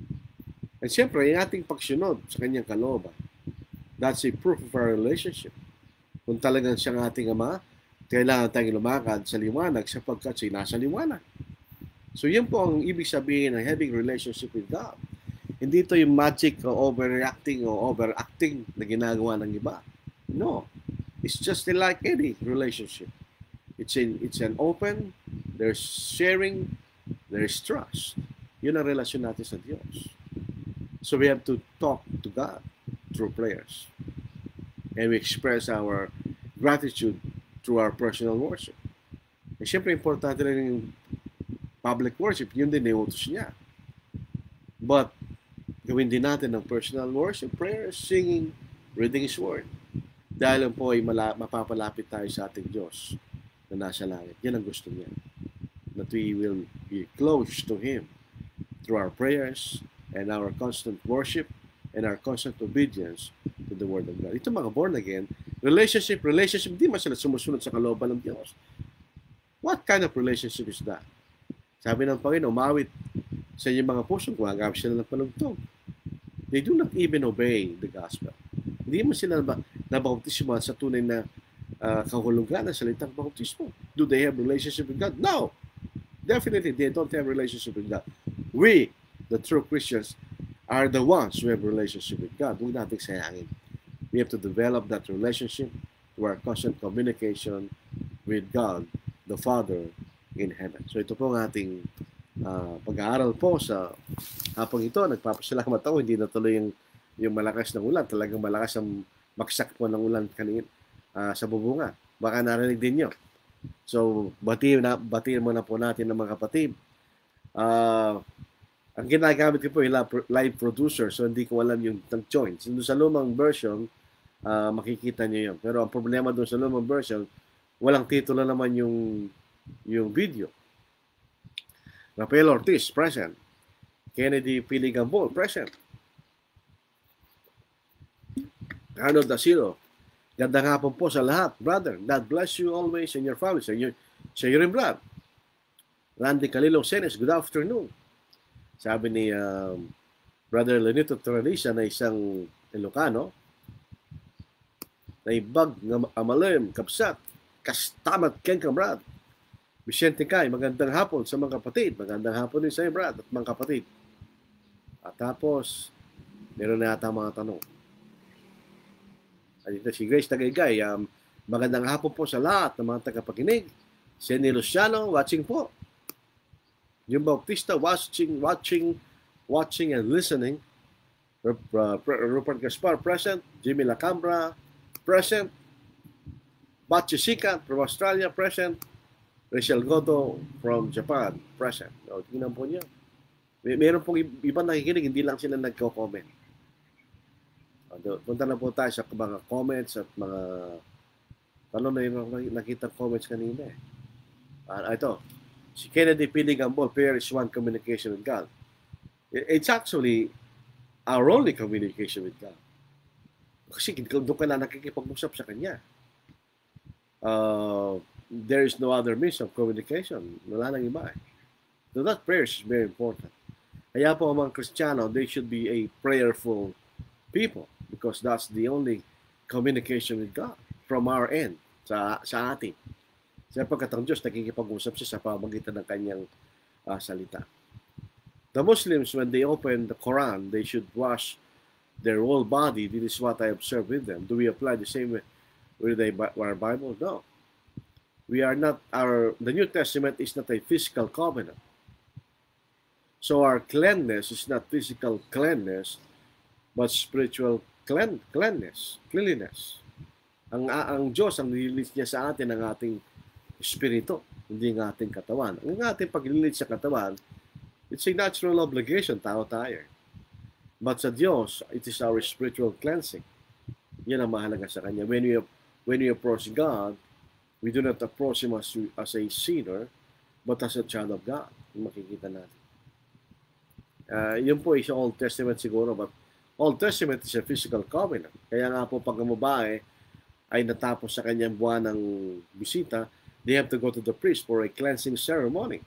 And siyempre, yung ating pagsunod sa Kanyang kalooban, that's a proof of our relationship. Kung talagang siyang ating Ama, kailangan tayong lumakad sa liwanag sapagkat siya nasa liwanag. So yun po ang ibig sabihin ng having relationship with God. Hindi ito yung magic o overreacting o overacting na ginagawa ng iba. No. It's just like any relationship. It's an open, there's sharing, there's trust. Yun ang relasyon natin sa Diyos. So we have to talk to God through prayers. And we express our gratitude through our personal worship. And syempre, importante rin yung public worship. Yun din iutos niya. But, gawin din natin ng personal worship, prayers, singing, reading His Word. Dahil po ay mapapalapit tayo sa ating Diyos na nasa langit. Yan ang gusto niya. That we will be close to Him through our prayers and our constant worship and our constant obedience to the Word of God. Ito mga born again, relationship, di man sila sumusunod sa kalooban ng Diyos. What kind of relationship is that? Sabi ng Panginoon, umawit sa inyong mga pusong, gumagamit sila ng panugtog. They do not even obey the gospel. Hindi mo sila nabautismo sa tunay na kahulugan ng salitang bautismo. Do they have relationship with God? No! Definitely, they don't have relationship with God. We, the true Christians, are the ones who have relationship with God. Huwag natin sayangin. We have to develop that relationship through our constant communication with God, the Father in heaven. So ito po ang ating pag-aaral po sa hapong ito. Nagpapasalamat ako, hindi natuloy yung malakas ng ulan. Talagang malakas ang maksak po ng ulan kanina sa bubunga. Baka narinig din nyo. So, batiin muna po natin ng mga kapatid. Ang ginagamit ko po yung live producer, so hindi ko alam yung joints. Sa lumang version, makikita nyo yun. Pero ang problema doon sa lumang version, walang titulo naman yung video. Rafael Ortiz, present. Kennedy Piligambol, present. Arnold Dasilo, gandang hapon po sa lahat, brother. God bless you always and your family. Sa iyo rin, Brad. Randy Calilo Senes, good afternoon. Sabi ni Brother Lenito Tranisa na isang Ilocano, na ibag ng amalim, kapsat, kastamat ken ka, Brad. Vicente Kay, magandang hapon sa mga kapatid. Magandang hapon din sa iyo, Brad, at mga kapatid. At tapos, meron na yata mga tanong. At ito si Grace Tagaygay, magandang hapon po sa lahat ng mga tagapakinig. Senny Luciano, watching po. Yung Bautista, watching and listening. Rupert Gaspar, present. Jimmy Lacambra, present. Batchi Sikat from Australia, present. Rachel Goto from Japan, present. So, tingnan po niyo. Meron pong ibang nakikinig, hindi lang sila nagko-comment. Punta na po tayo sa mga comments at mga tanong na yung nakita comments kanina. Ito, si Kennedy Piligambol, prayer is one communication with God. It's actually our only communication with God. Kasi doon ka na nakikipag-usap sa Kanya. There is no other means of communication. Wala nang iba. So that prayer is very important. Kaya po ang mga Kristiyano, they should be a prayerful people because that's the only communication with God from our end, sa atin. Sapagkat ang Diyos nakikipag-usap siya sa pamamagitan ng Kanyang salita. The Muslims, when they open the Quran, they should wash their whole body. This is what I observe with them. Do we apply the same way with our Bible? No. We are not, the New Testament is not a physical covenant. So our cleanness is not physical cleanness, but spiritual cleanliness. Ang Diyos, ang nililis niya sa atin ang ating espiritu, hindi ang ating katawan. Ang ating paglililis sa katawan, it's a natural obligation, tao tayo. But sa Diyos, it is our spiritual cleansing. Yan ang mahalaga sa Kanya. When we approach God, We do not approach him as a sinner, but as a child of God. Yung makikita natin. Yun po is Old Testament siguro, but Old Testament is a physical covenant. Kaya nga po pag ang babae ay natapos sa kanyang buwan ng bisita, they have to go to the priest for a cleansing ceremony.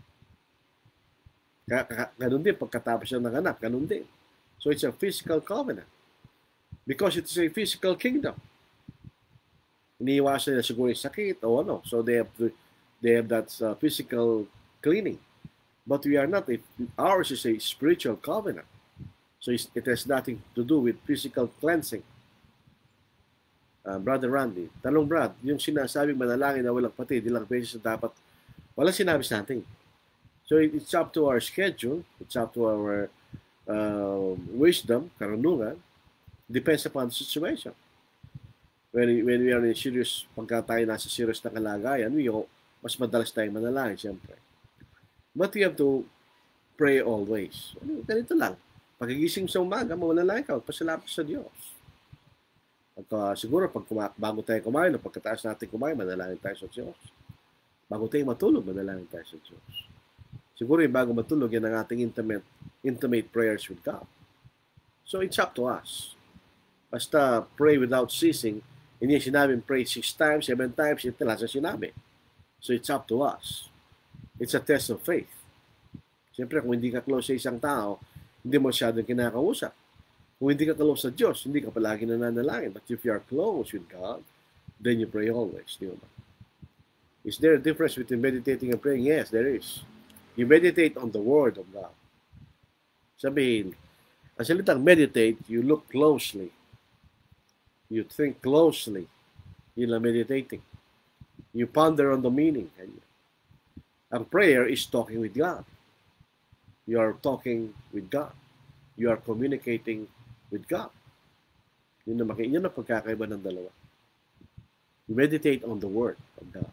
Ganun din, pagkatapos siya ng anak, ganun din. So it's a physical covenant. Because it's a physical kingdom. Iniiwasan nila siguro yung sakit o ano. So they have that physical cleaning. But we are not. Ours is a spiritual covenant. So it has nothing to do with physical cleansing. Brother Randy, tanong Brad, yung sinasabing manalangin na walang pati, ilang beses na dapat, walang sinabi sa atin. So it's up to our schedule, it's up to our wisdom, karunungan, depends upon the situation. When we are in serious, pagka tayo nasa serious na kalagayan, mas madalas tayong manalangin, siyempre. But you have to pray always. Ganito lang. Pagkigising sa umaga, manalangin ka, pasalamat sa Diyos. At siguro, bago tayo kumain, o pagkataas natin kumain, manalangin tayo sa Diyos. Bago tayo matulog, manalangin tayo sa Diyos. Siguro yung bago matulog, yan ang ating intimate prayers with God. So it's up to us. Basta pray without ceasing. Hindi sinabing pray 6 times, 7 times, ito lang sa sinabi. So it's up to us. It's a test of faith. Siyempre, kung hindi ka close sa isang tao, hindi mo masyadong kinakausap. Kung hindi ka close sa Diyos, hindi ka palagi nananalangin. But if you are close with God, then you pray always. Di ba? Is there a difference between meditating and praying? Yes, there is. You meditate on the Word of God. Sabihin, ang salitang meditate, you look closely. You think closely. Yun lang meditating. You ponder on the meaning. Ang prayer is talking with God. You are talking with God. You are communicating with God. Yun ang pagkakaiba ng dalawa. You meditate on the Word of God.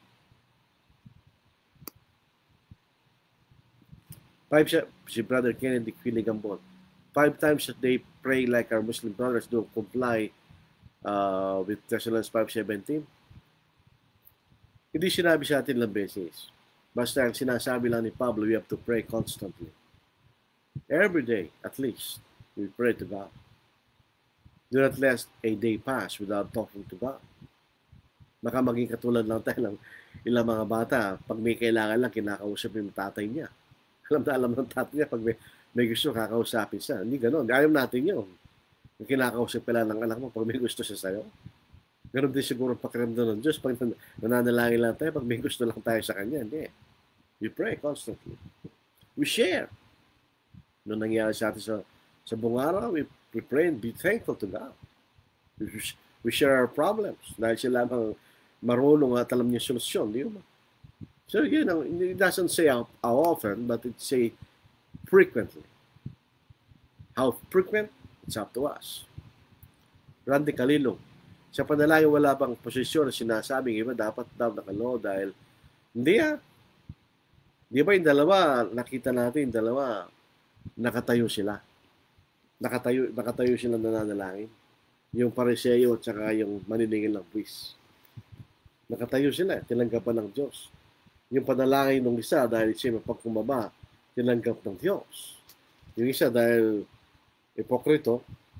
Si Brother Kennedy Quinigambon, 5 times a day pray like our Muslim brothers do, comply with Thessalonians 5:17. Hindi sinabi sa atin lang beses. Basta ang sinasabi lang ni Pablo, we have to pray constantly. Every day, at least, we pray to God. Do not let a day pass without talking to God. Baka maging katulad lang tayo ng ilang mga bata, pag may kailangan lang, kinakausap yung tatay niya. Alam ng tatay niya, pag may gusto, kakausapin siya. Hindi gano'n. Ayaw natin yun. Yung kinakausap ka lang ng anak mo, pag may gusto siya sa'yo. Gano'n din siguro pakiramdam ng Diyos. Pag nananalangin lang tayo, pag may gusto lang tayo sa Kanya. Hindi. We pray constantly. We share. Noong nangyari sa atin sa buong araw, we pray and be thankful to God. We share our problems. Dahil sila marunong at alam niya solusyon. Di ba? So, it doesn't say how often, but it say frequently. How frequent? It's up to us. Randy Calilong, sa panalangin wala pang posisyon na sinasabing iba dapat daw nakalo dahil hindi Di ba yung dalawa, nakita natin, dalawa, nakatayo sila. Nakatayo sila nananalangin. Yung Pariseo at saka yung maniningil ng buwis. Nakatayo sila, tinanggapan ng Diyos. Yung panalangin ng isa dahil siya mapagkumaba, tinanggap ng Diyos. Yung isa dahil ipokrito,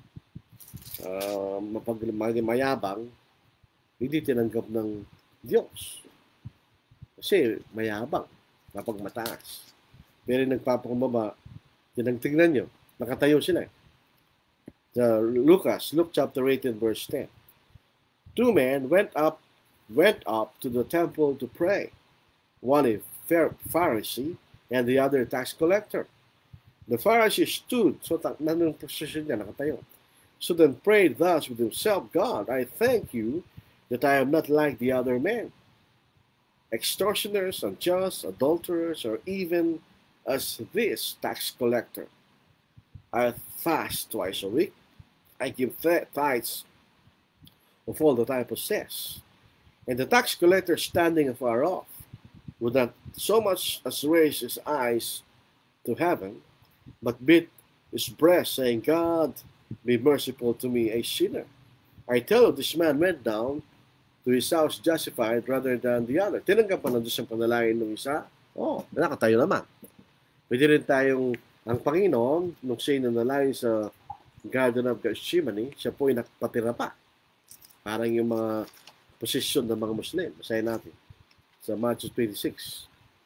mayabang, hindi tinanggap ng Diyos. Kasi mayabang, mapagmataas. Pero nagpapakumbaba, tinangtignan nyo, nakatayo sila. Luke chapter 18 verse 10. 2 men went up to the temple to pray. One a Pharisee and the other a tax collector. The Pharisee stood, so nanong position niya, nakatayo. So then prayed thus with himself, God, I thank you that I am not like the other men, extortioners, unjust, adulterers, or even as this tax collector. I fast twice a week. I give tithes of all that I possess. And the tax collector, standing afar off, would not so much as raise his eyes to heaven, but beat his breast, saying, God, be merciful to me, a sinner. I tell you, this man went down to his house justified rather than the other. Tinanggap pa ng Diyos ang panalangin ng isa? Nakatayo naman. Pwede rin tayong, ang Panginoon, nung siya'y nanalangin sa Garden of Gethsemane, siya po ay nakapatira pa. Parang yung mga posisyon ng mga Muslim. Basahin natin sa Matthew 26.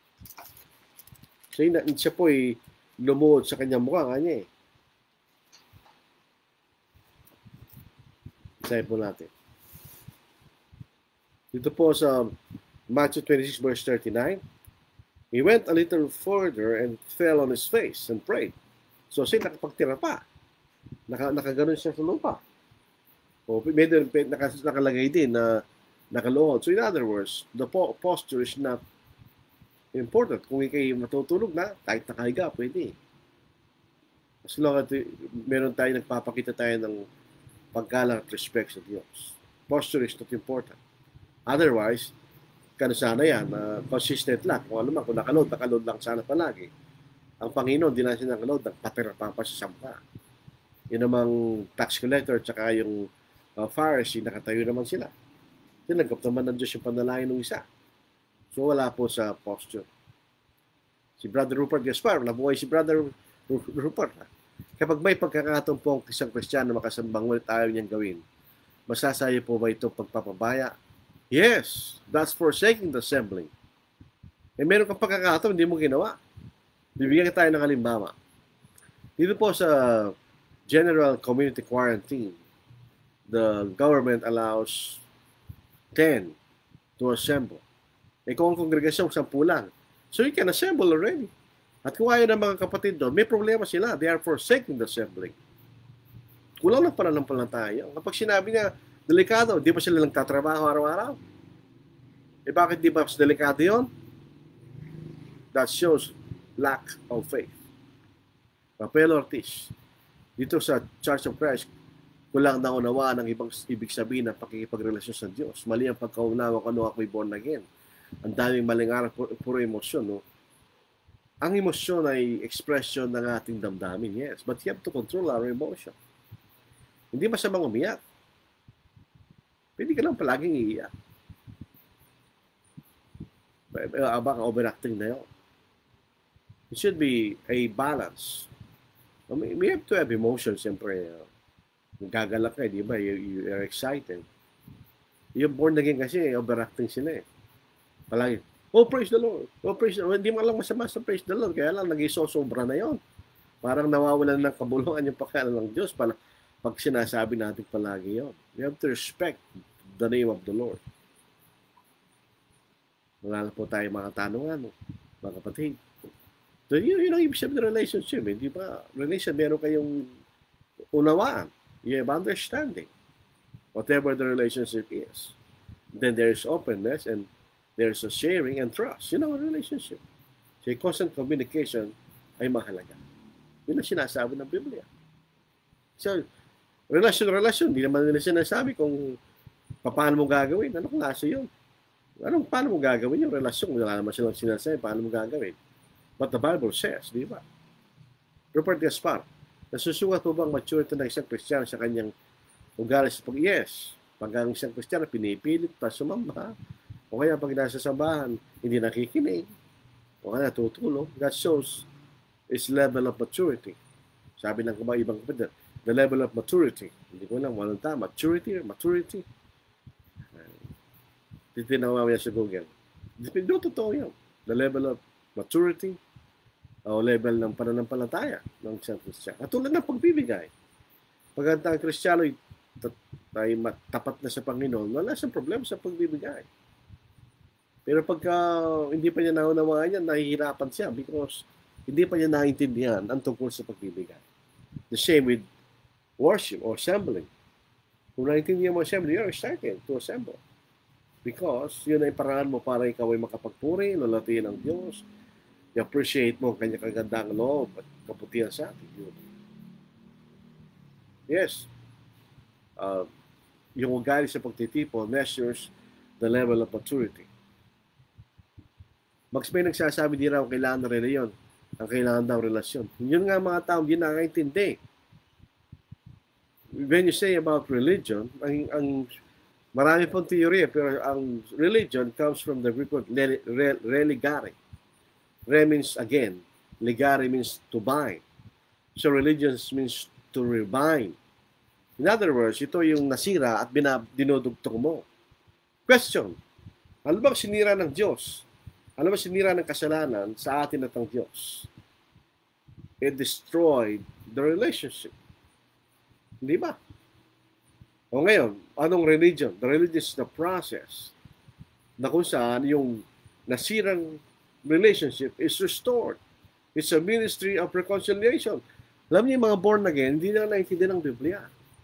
Siya po ay lumuhod sa kanyang mukha kanya eh. Basahin po natin. Dito po sa Matthew 26 verse 39, he went a little further and fell on his face and prayed. So siya nakapagtira pa. Nakaganon siya sa lupa. O may nakalagay din na nakaluhod. So in other words, the posture is not important. Kung ikay matutulog na, kahit nakahiga, pwede. As long as meron tayo, nagpapakita tayo ng paggalang at respect sa Diyos. Posture is not important. Otherwise, sana yan, consistent lang. Kung ano man, kung nakaload lang sana palagi. Ang Panginoon, di lang siya nakaload, nagpatira pa sa sampa. Yun namang tax collector, tsaka yung Pharisee, nakatayo naman sila. Tinanggap naman ng Diyos yung panalangin ng isa. So, wala po sa posture. Si Brother Rupert Gaspar, nabuhay si Brother Rupert. Kapag may pagkakataon po ang isang Kristiyano makasambang, ngunit ayaw niyang gawin, masasaya po ba ito pagpapabaya? Yes, that's forsaking the assembling. Meron kang pagkakataon, hindi mo ginawa. Bibigyan tayo ng halimbawa. Dito po sa General Community Quarantine, the government allows 10 to assemble. Kung ang kongregasyon, 10 lang. So you can assemble already. At kung ayaw ng mga kapatid doon, may problema sila. They are forsaking the assembling. Kulang lang pananampalataya. Kapag sinabi niya, delikado, di ba sila lang tatrabaho araw-araw? Bakit di ba delikado yun? That shows lack of faith. Papel Ortiz, dito sa Church of Christ, kulang na unawaan ang ibig sabihin ng pakikipagrelasyon sa Diyos. Mali ang pagkaunawa kung ano ako'y born again. Ang daming maling aral, puro emosyon. No? Ang emosyon ay expression ng ating damdamin, yes. But you have to control our emotion. Hindi masamang umiyak. Pwede ka lang palaging iiyak. Baka overacting na yun. It should be a balance. We have to have emotions, siyempre. Gagalak ka, di ba? You are excited. Yung born again kasi, overacting sila eh. Palagi, praise the Lord. Praise the Lord. Hindi mo lang masama sa praise the Lord. Kaya lang, nag-isosobra na yon. Parang nawawalan ng kabuluhan yung pagkala ng Diyos pag sinasabi natin palagi yon. We have to respect the name of the Lord. Wala na po tayo mga tanungan, mga kapatid. So, yun ang ibig sabihin ng relationship. Hindi ba? Relationship, meron kayong unawaan. You have understanding. Whatever the relationship is. Then there is openness and there's a sharing and trust. Yun ang relationship. So, constant communication ay mahalaga. Yun ang sinasabi ng Biblia. So, relasyon, hindi naman nila sinasabi kung paano mo gagawin. Anong klase yun? Paano mo gagawin yung relasyon? Wala naman silang sinasabi paano mo gagawin. But the Bible says, di ba? Rupert Gaspar, nasusukat po bang maturity ng isang Kristiyano sa kanyang ugali sa yes. Pag ang isang Kristiyano pinipilit pa sumamba, o kaya pag nasa sambahan, hindi nakikinig, o kaya tutulong, that shows its level of maturity. Sabi ng ibang kapatid, the level of maturity. Hindi ko lang, walang tama. Maturity. Titinawa niya sa Google. Doon totoo yan. The level of maturity o level ng pananampalataya ng isang Kristiyano. At tulad ng pagbibigay. Pag ang Kristiyano ay tapat na sa Panginoon, wala siyang problema sa pagbibigay. Pero pagka hindi pa niya naunawaan yan, nahihirapan siya because hindi pa niya naintindihan ang tungkol sa pagbibigay. The same with worship or assembling. Kung naintindihan mo assembling, you're excited to assemble. Because yun ay paraan mo para ikaw ay makapagpuri, lalatiin ng Diyos, i-appreciate mo ang kanyang kagandang loob at kaputihan sa atin. Yes. Yung ugali sa pagtitipon measures the level of maturity. Max may nagsasabi di raw kailangan na reliyon. Ang kailangan daw relasyon. Yun nga mga tao hindi nakakaintindi. When you say about religion, ang Marami pong theory, pero ang religion comes from the Greek word religare. Re means again, ligare means to bind. So religion means to rebind. In other words, ito yung nasira at dinudugtong mo. Question, ano bang sinira ng Diyos? Ano bang sinira ng kasalanan sa atin at ng Diyos? It destroyed the relationship. Hindi ba? O ngayon, anong religion? The religion is the process na kung saan yung nasirang relationship is restored. It's a ministry of reconciliation. Alam niyo yung mga born again, hindi na naintindihan ng Biblia.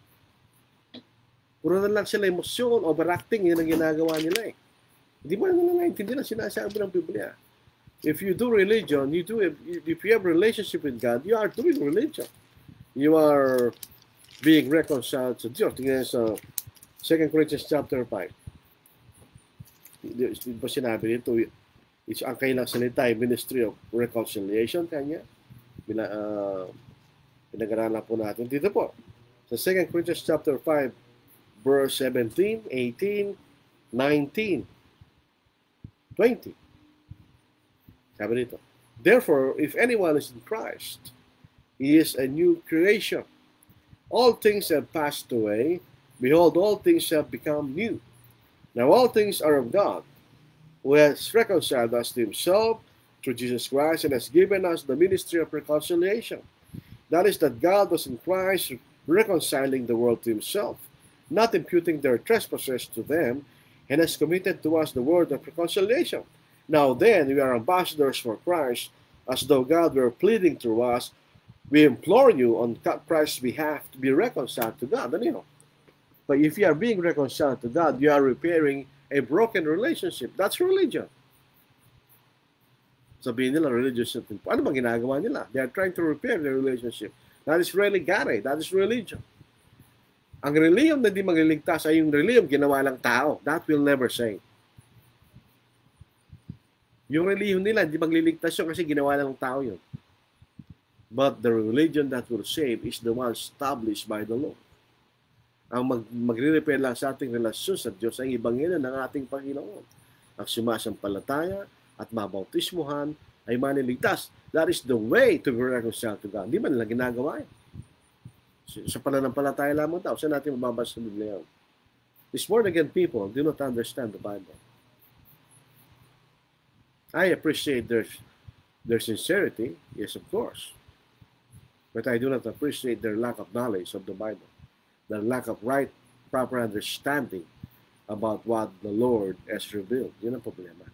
Puro na lang sila emosyon, overacting, yun ang ginagawa nila eh. Hindi mo na naintindihan ang sinasabi ng Biblia. If you do religion, if you have a relationship with God, you are doing religion. You are being reconciled to Diyos. Tingnan sa 2 Corinthians chapter 5. Hindi ba sinabi nito, ang kailang salita ay ministry of reconciliation kanya. Pinag-aralan po natin dito po. Sa 2 Corinthians chapter 5, verse 17, 18, 19, 20. Sabi dito, therefore, if anyone is in Christ, he is a new creation. All things have passed away. Behold, all things have become new. Now all things are of God, who has reconciled us to himself through Jesus Christ and has given us the ministry of reconciliation. That is that God was in Christ reconciling the world to himself, not imputing their trespasses to them, and has committed to us the word of reconciliation. Now then, we are ambassadors for Christ, as though God were pleading through us. We implore you on Christ's behalf to be reconciled to God. But if you are being reconciled to God, you are repairing a broken relationship. That's religion. Sabihin nila, religious. Ano bang ginagawa nila? They are trying to repair their relationship. That is religare. That is religion. Ang religion na di magliligtas ay yung religion ginawa lang tao. That will never save. Yung religion nila, di magliligtas yun kasi ginawa lang tao yun. But the religion that will save is the one established by the Lord. Ang magre-repair lang sa ating relasyon sa Diyos ay ibanghelyo ng ating Panginoon. Ang sumasampalataya at mabautismuhan ay maniligtas. That is the way to be reconciled to God. Hindi man nila ginagawa yun. Sa pananampalataya lamang daw. Saan natin mababasa sa Biblia yun? These born again people do not understand the Bible. I appreciate their sincerity. Yes, of course. But I do not appreciate their lack of knowledge of the Bible, their lack of right, proper understanding about what the Lord has revealed. Yun ang problema.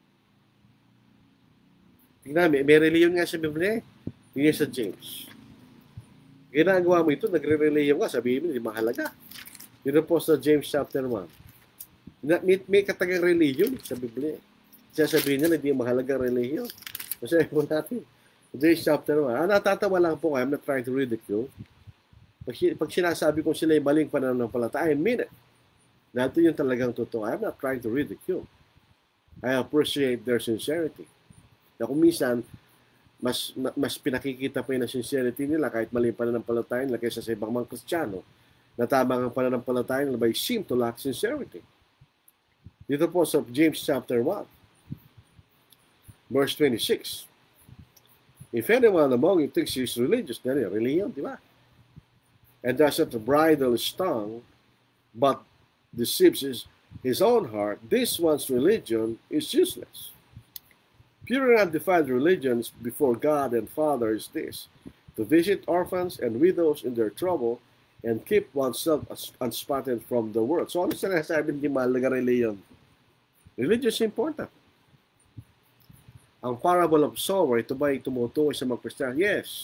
Tingnan, may reliyon nga sa Biblia. Tingnan sa James. Ginagawa mo ito, nagre-reliyon ka, sabihin mo, hindi mahalaga. Yun po sa James chapter 1. May katagang reliyon sa Biblia. Sasabihin nila, hindi mahalaga reliyon. Masabi po natin. James chapter 1. Natatawa lang po, I'm not trying to ridicule. Pag sinasabi ko sila yung maling pananampalataya, I mean it. Dahil ito yung talagang totoo. I'm not trying to ridicule. I appreciate their sincerity. Na kung minsan, mas pinakikita pa yun ang sincerity nila kahit maling pananampalataya nila kaysa sa ibang mga Kristiyano na tamang ang pananampalataya nila by seem to lack sincerity. Dito po sa James chapter 1, verse 26. If anyone among you thinks he is religious, religion, di ba? And does not bridle his tongue, but deceives his own heart, this one's religion is useless. Pure and undefiled religion before God and Father is this, to visit orphans and widows in their trouble and keep oneself unspotted from the world. So ano sinasabi hindi mahalaga religion? Religion is important. Ang parable of sower, ito ba tumutukoy sa mga Kristiyano? Yes.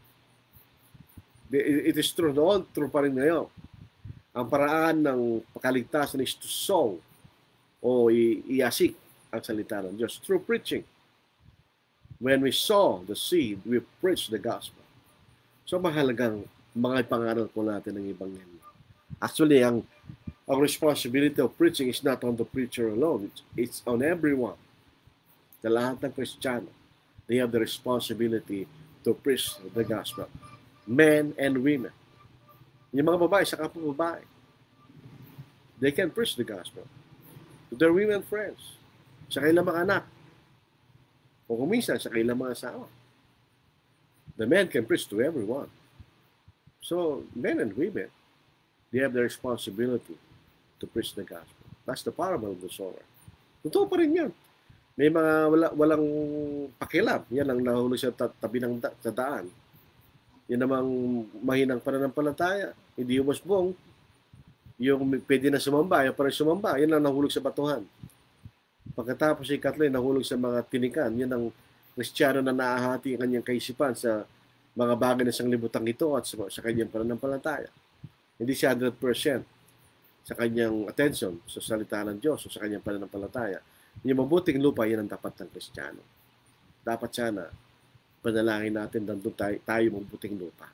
It is true noon, true pa rin ngayon. Ang paraan ng pakaligtasan is to sow o iasik ang salita ng Diyos through preaching. When we sow the seed, we preach the gospel. So mahalagang mga pangaral po natin ng Ebanghelyo. Actually, ang responsibility of preaching is not on the preacher alone. It's on everyone. Sa lahat ng Kristiyano, they have the responsibility to preach the gospel. Men and women. Yung mga babae, saka po babae. They can preach the gospel to their women friends, sa kanilang mga anak, o kuminsan sa kanilang mga asawa. The men can preach to everyone. So, men and women, they have the responsibility to preach the gospel. That's the parable of the sower. Totoo pa rin yan. May mga walang pakialam. Yan ang nahulog sa tabi ng daan. Yan namang mahinang pananampalataya. Hindi umusbong. Yung pwede na sumamba, yung parang sumamba, yan ang nahulog sa batuhan. Pagkatapos si Kathleen nahulog sa mga tinikan, yan ang Kristiyano na naahati ang kanyang kaisipan sa mga bagay na sanglibutang ito at sa kanyang pananampalataya. Hindi siya 100% sa kanyang attention sa salita ng Diyos o sa kanyang pananampalataya. Yung mabuting lupa, yan ang dapat ng Kristiyano. Dapat sana panalangin natin na tayo mabuting lupa.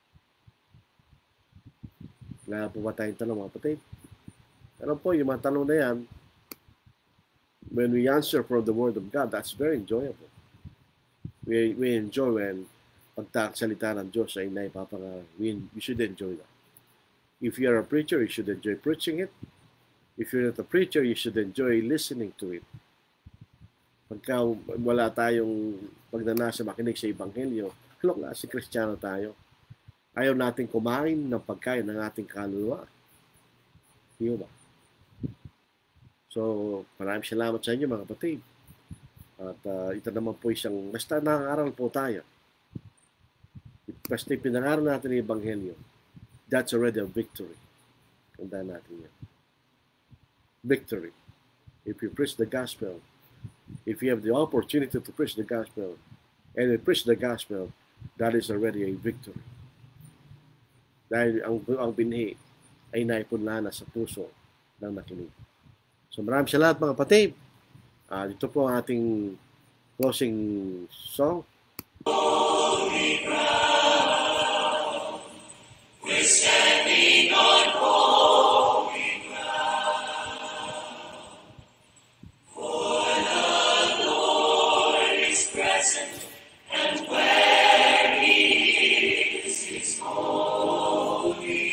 Wala po ba tayong tanong, mga patay? Alam po, yung mga tanong na yan, when we answer from the Word of God, that's very enjoyable. We enjoy when pagsalita ng Diyos ay naipapanga. We should enjoy that. If you are a preacher, you should enjoy preaching it. If you're not a preacher, you should enjoy listening to it. Pagka wala tayong pagnanasa makinig sa Ebanghelyo, si Kristiyano tayo. Ayaw natin kumain ng pagkain ng ating kaluluwa. Di ba? So, maraming salamat sa inyo mga kapatid. At ito naman po isang, basta nangangaral po tayo. Basta pinangaral natin ang Ebanghelyo, that's already a victory. Tandaan natin yan. Victory. If you preach the gospel, if you have the opportunity to preach the gospel, and you preach the gospel, that is already a victory. Dahil ang binhi ay naipunlana sa puso ng nakinig. So maraming salamat mga kapatid. Dito po ang ating closing song. Holy ground, we're standing on holy ground. For the Lord is present, and where He is holy.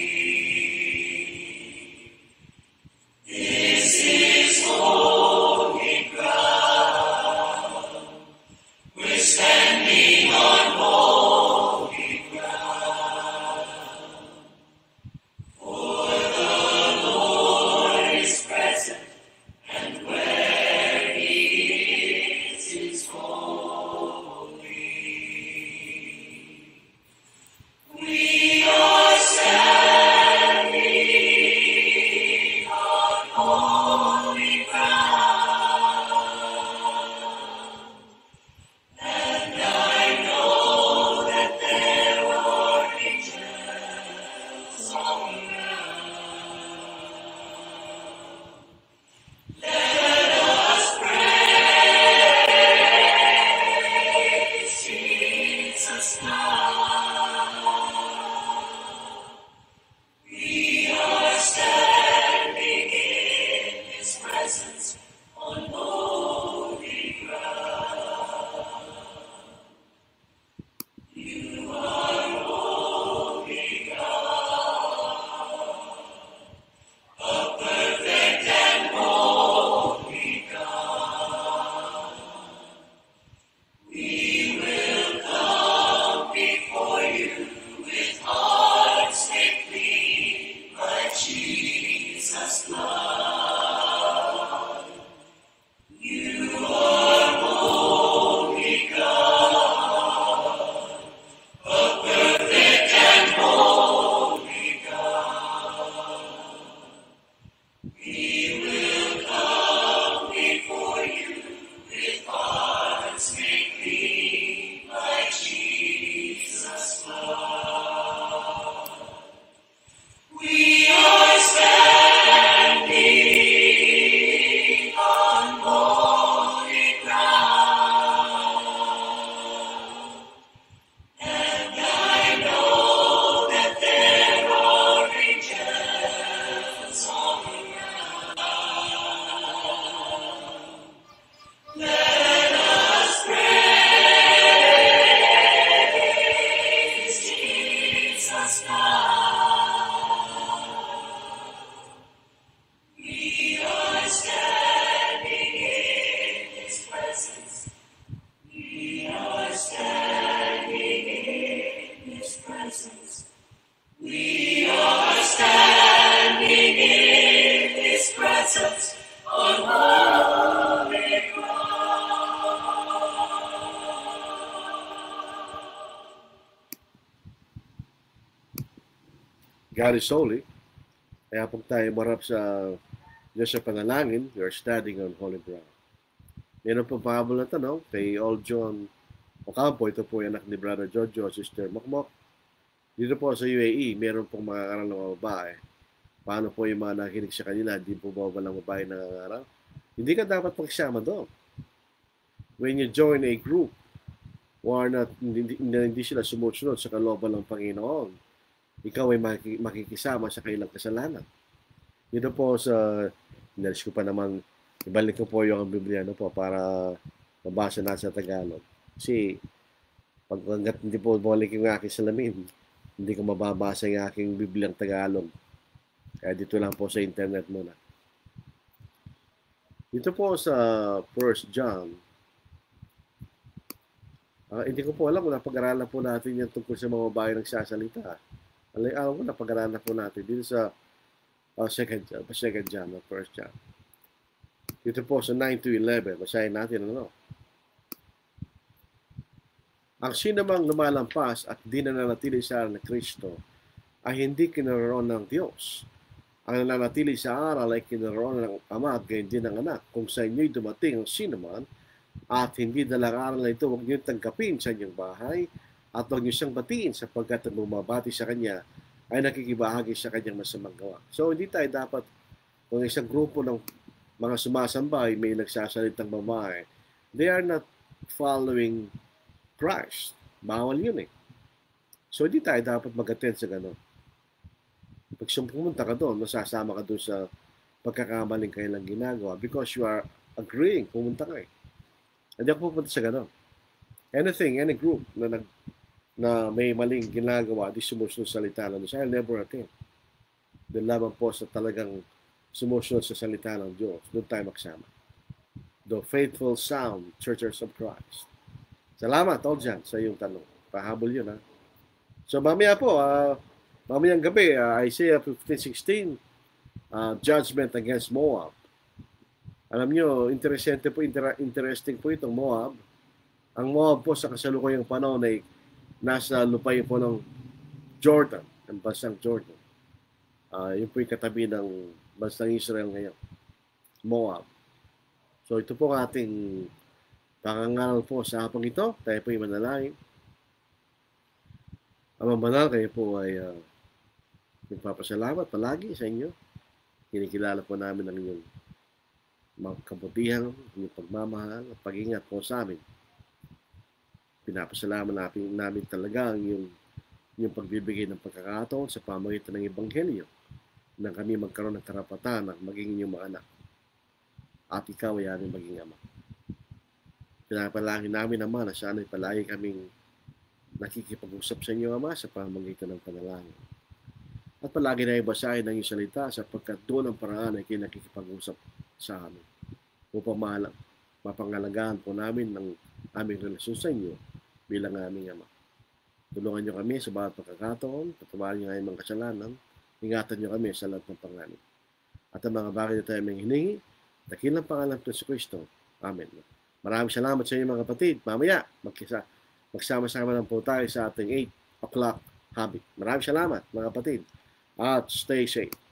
This is holy ground. We're standing on God is holy. Kaya pag tayo marap sa Diyos sa panalangin, you're standing on holy ground. Meron pong pahabol na tanong kay Old John Ocampo. Ito po yung anak ni Brother Jojo, Sister Mokmok. Dito po sa UAE, meron pong mga aral ng mga babae. Paano po yung mga nakinig sa kanila? Hindi po ba walang babae nangangaral? Hindi ka dapat magsama doon. When you join a group, or not, hindi sila sumusunod sa kalooban ng Panginoon, ikaw ay makikisama sa kailang kasalanan. Dito po sa, inalis ko pa naman, ibalik ko po yung Biblia po para mabasa na sa Tagalog. Kasi, pag hanggat hindi po balik yung aking salamin, hindi ko mababasa yung aking Bibliang Tagalog. Kaya dito lang po sa internet muna. Dito po sa 1 John, hindi ko po alam kung napag-aralan po natin yan tungkol sa mga babae nagsasalita. Alam ko napag-aralan po natin dito sa 2 John, 1 John. Dito po sa 9 to 11, basahin natin ano. Ang sinumang lumalampas at di nananatili sa aral ng Kristo ay hindi kinaroon ng Diyos. Ang nananatili sa aral ay kinaroon ng Ama at gayon din ng Anak. Kung sa inyo'y dumating ang sinuman at hindi dalang aral na ito, huwag niyo tanggapin sa inyong bahay at huwag niyo siyang batiin sapagkat ang bumabati sa Kanya ay nakikibahagi sa Kanyang masamang gawa. So hindi tayo dapat, kung isang grupo ng mga sumasamba ay may nagsasalitang babae, they are not following Christ. Bawal yun eh. So hindi tayo dapat mag-attend sa gano'n. Pag pumunta ka doon, masasama ka doon sa pagkakamaling kailang ginagawa because you are agreeing, pumunta ka eh. Hindi ako pupunta sa gano'n. Any group na may maling ginagawa, di sumusunod sa salita ng Diyos, I'll never attend. Doon lamang po sa talagang sumusunod sa salita ng Diyos, doon tayo magsama. The faithful, sound Churches of Christ. Salamat, Oljan, sa iyong tanong. Pahabol yun, ha? So, mamaya po, mamayang gabi, Isaiah 15:16, judgment against Moab. Alam nyo, interesting po itong Moab. Ang Moab po sa kasalukuyang panahon ay nasa lupain po ng Jordan, ng bansang Jordan. Yun po yung katabi ng bansang Israel ngayon. Moab. So ito po ang ating pangangaral po sa hapong ito. Tayo po yung manalangin. Amang banal, kayo po ay nagpapasalamat palagi sa inyo. Kinikilala po namin ang inyong mga kabutihan, inyong pagmamahal at pag-ingat po sa amin. Pinapasalamat namin talaga ang inyong pagbibigay ng pagkakataon sa pamagitan ng Ebanghelyo na kami magkaroon ng karapatan na maging inyong mga anak. At ikaw ay aming maging ama. Pinapalangin namin, Ama, na sana'y palagi kaming nakikipag-usap sa inyo, Ama, sa pamamagitan ng panalangin. At palagi na ibasahin ang iyong salita sapagkat doon ang paraan ay kayo nakikipag-usap sa amin. Upang mapangalagaan po namin ng aming relasyon sa inyo bilang aming Ama. Tulungan niyo kami sa bawat pagkakataon, patawarin niyo ang aming mga kasalanan, ingatan niyo kami sa lahat ng pangalan. At ang mga bagay na tayo may hiningi, dakilang pangalan ng Kristo. Amen. Maraming salamat sa inyo mga kapatid. Mamaya, magsama-sama lang po tayo sa ating 8 o'clock habit. Maraming salamat mga kapatid. At stay safe.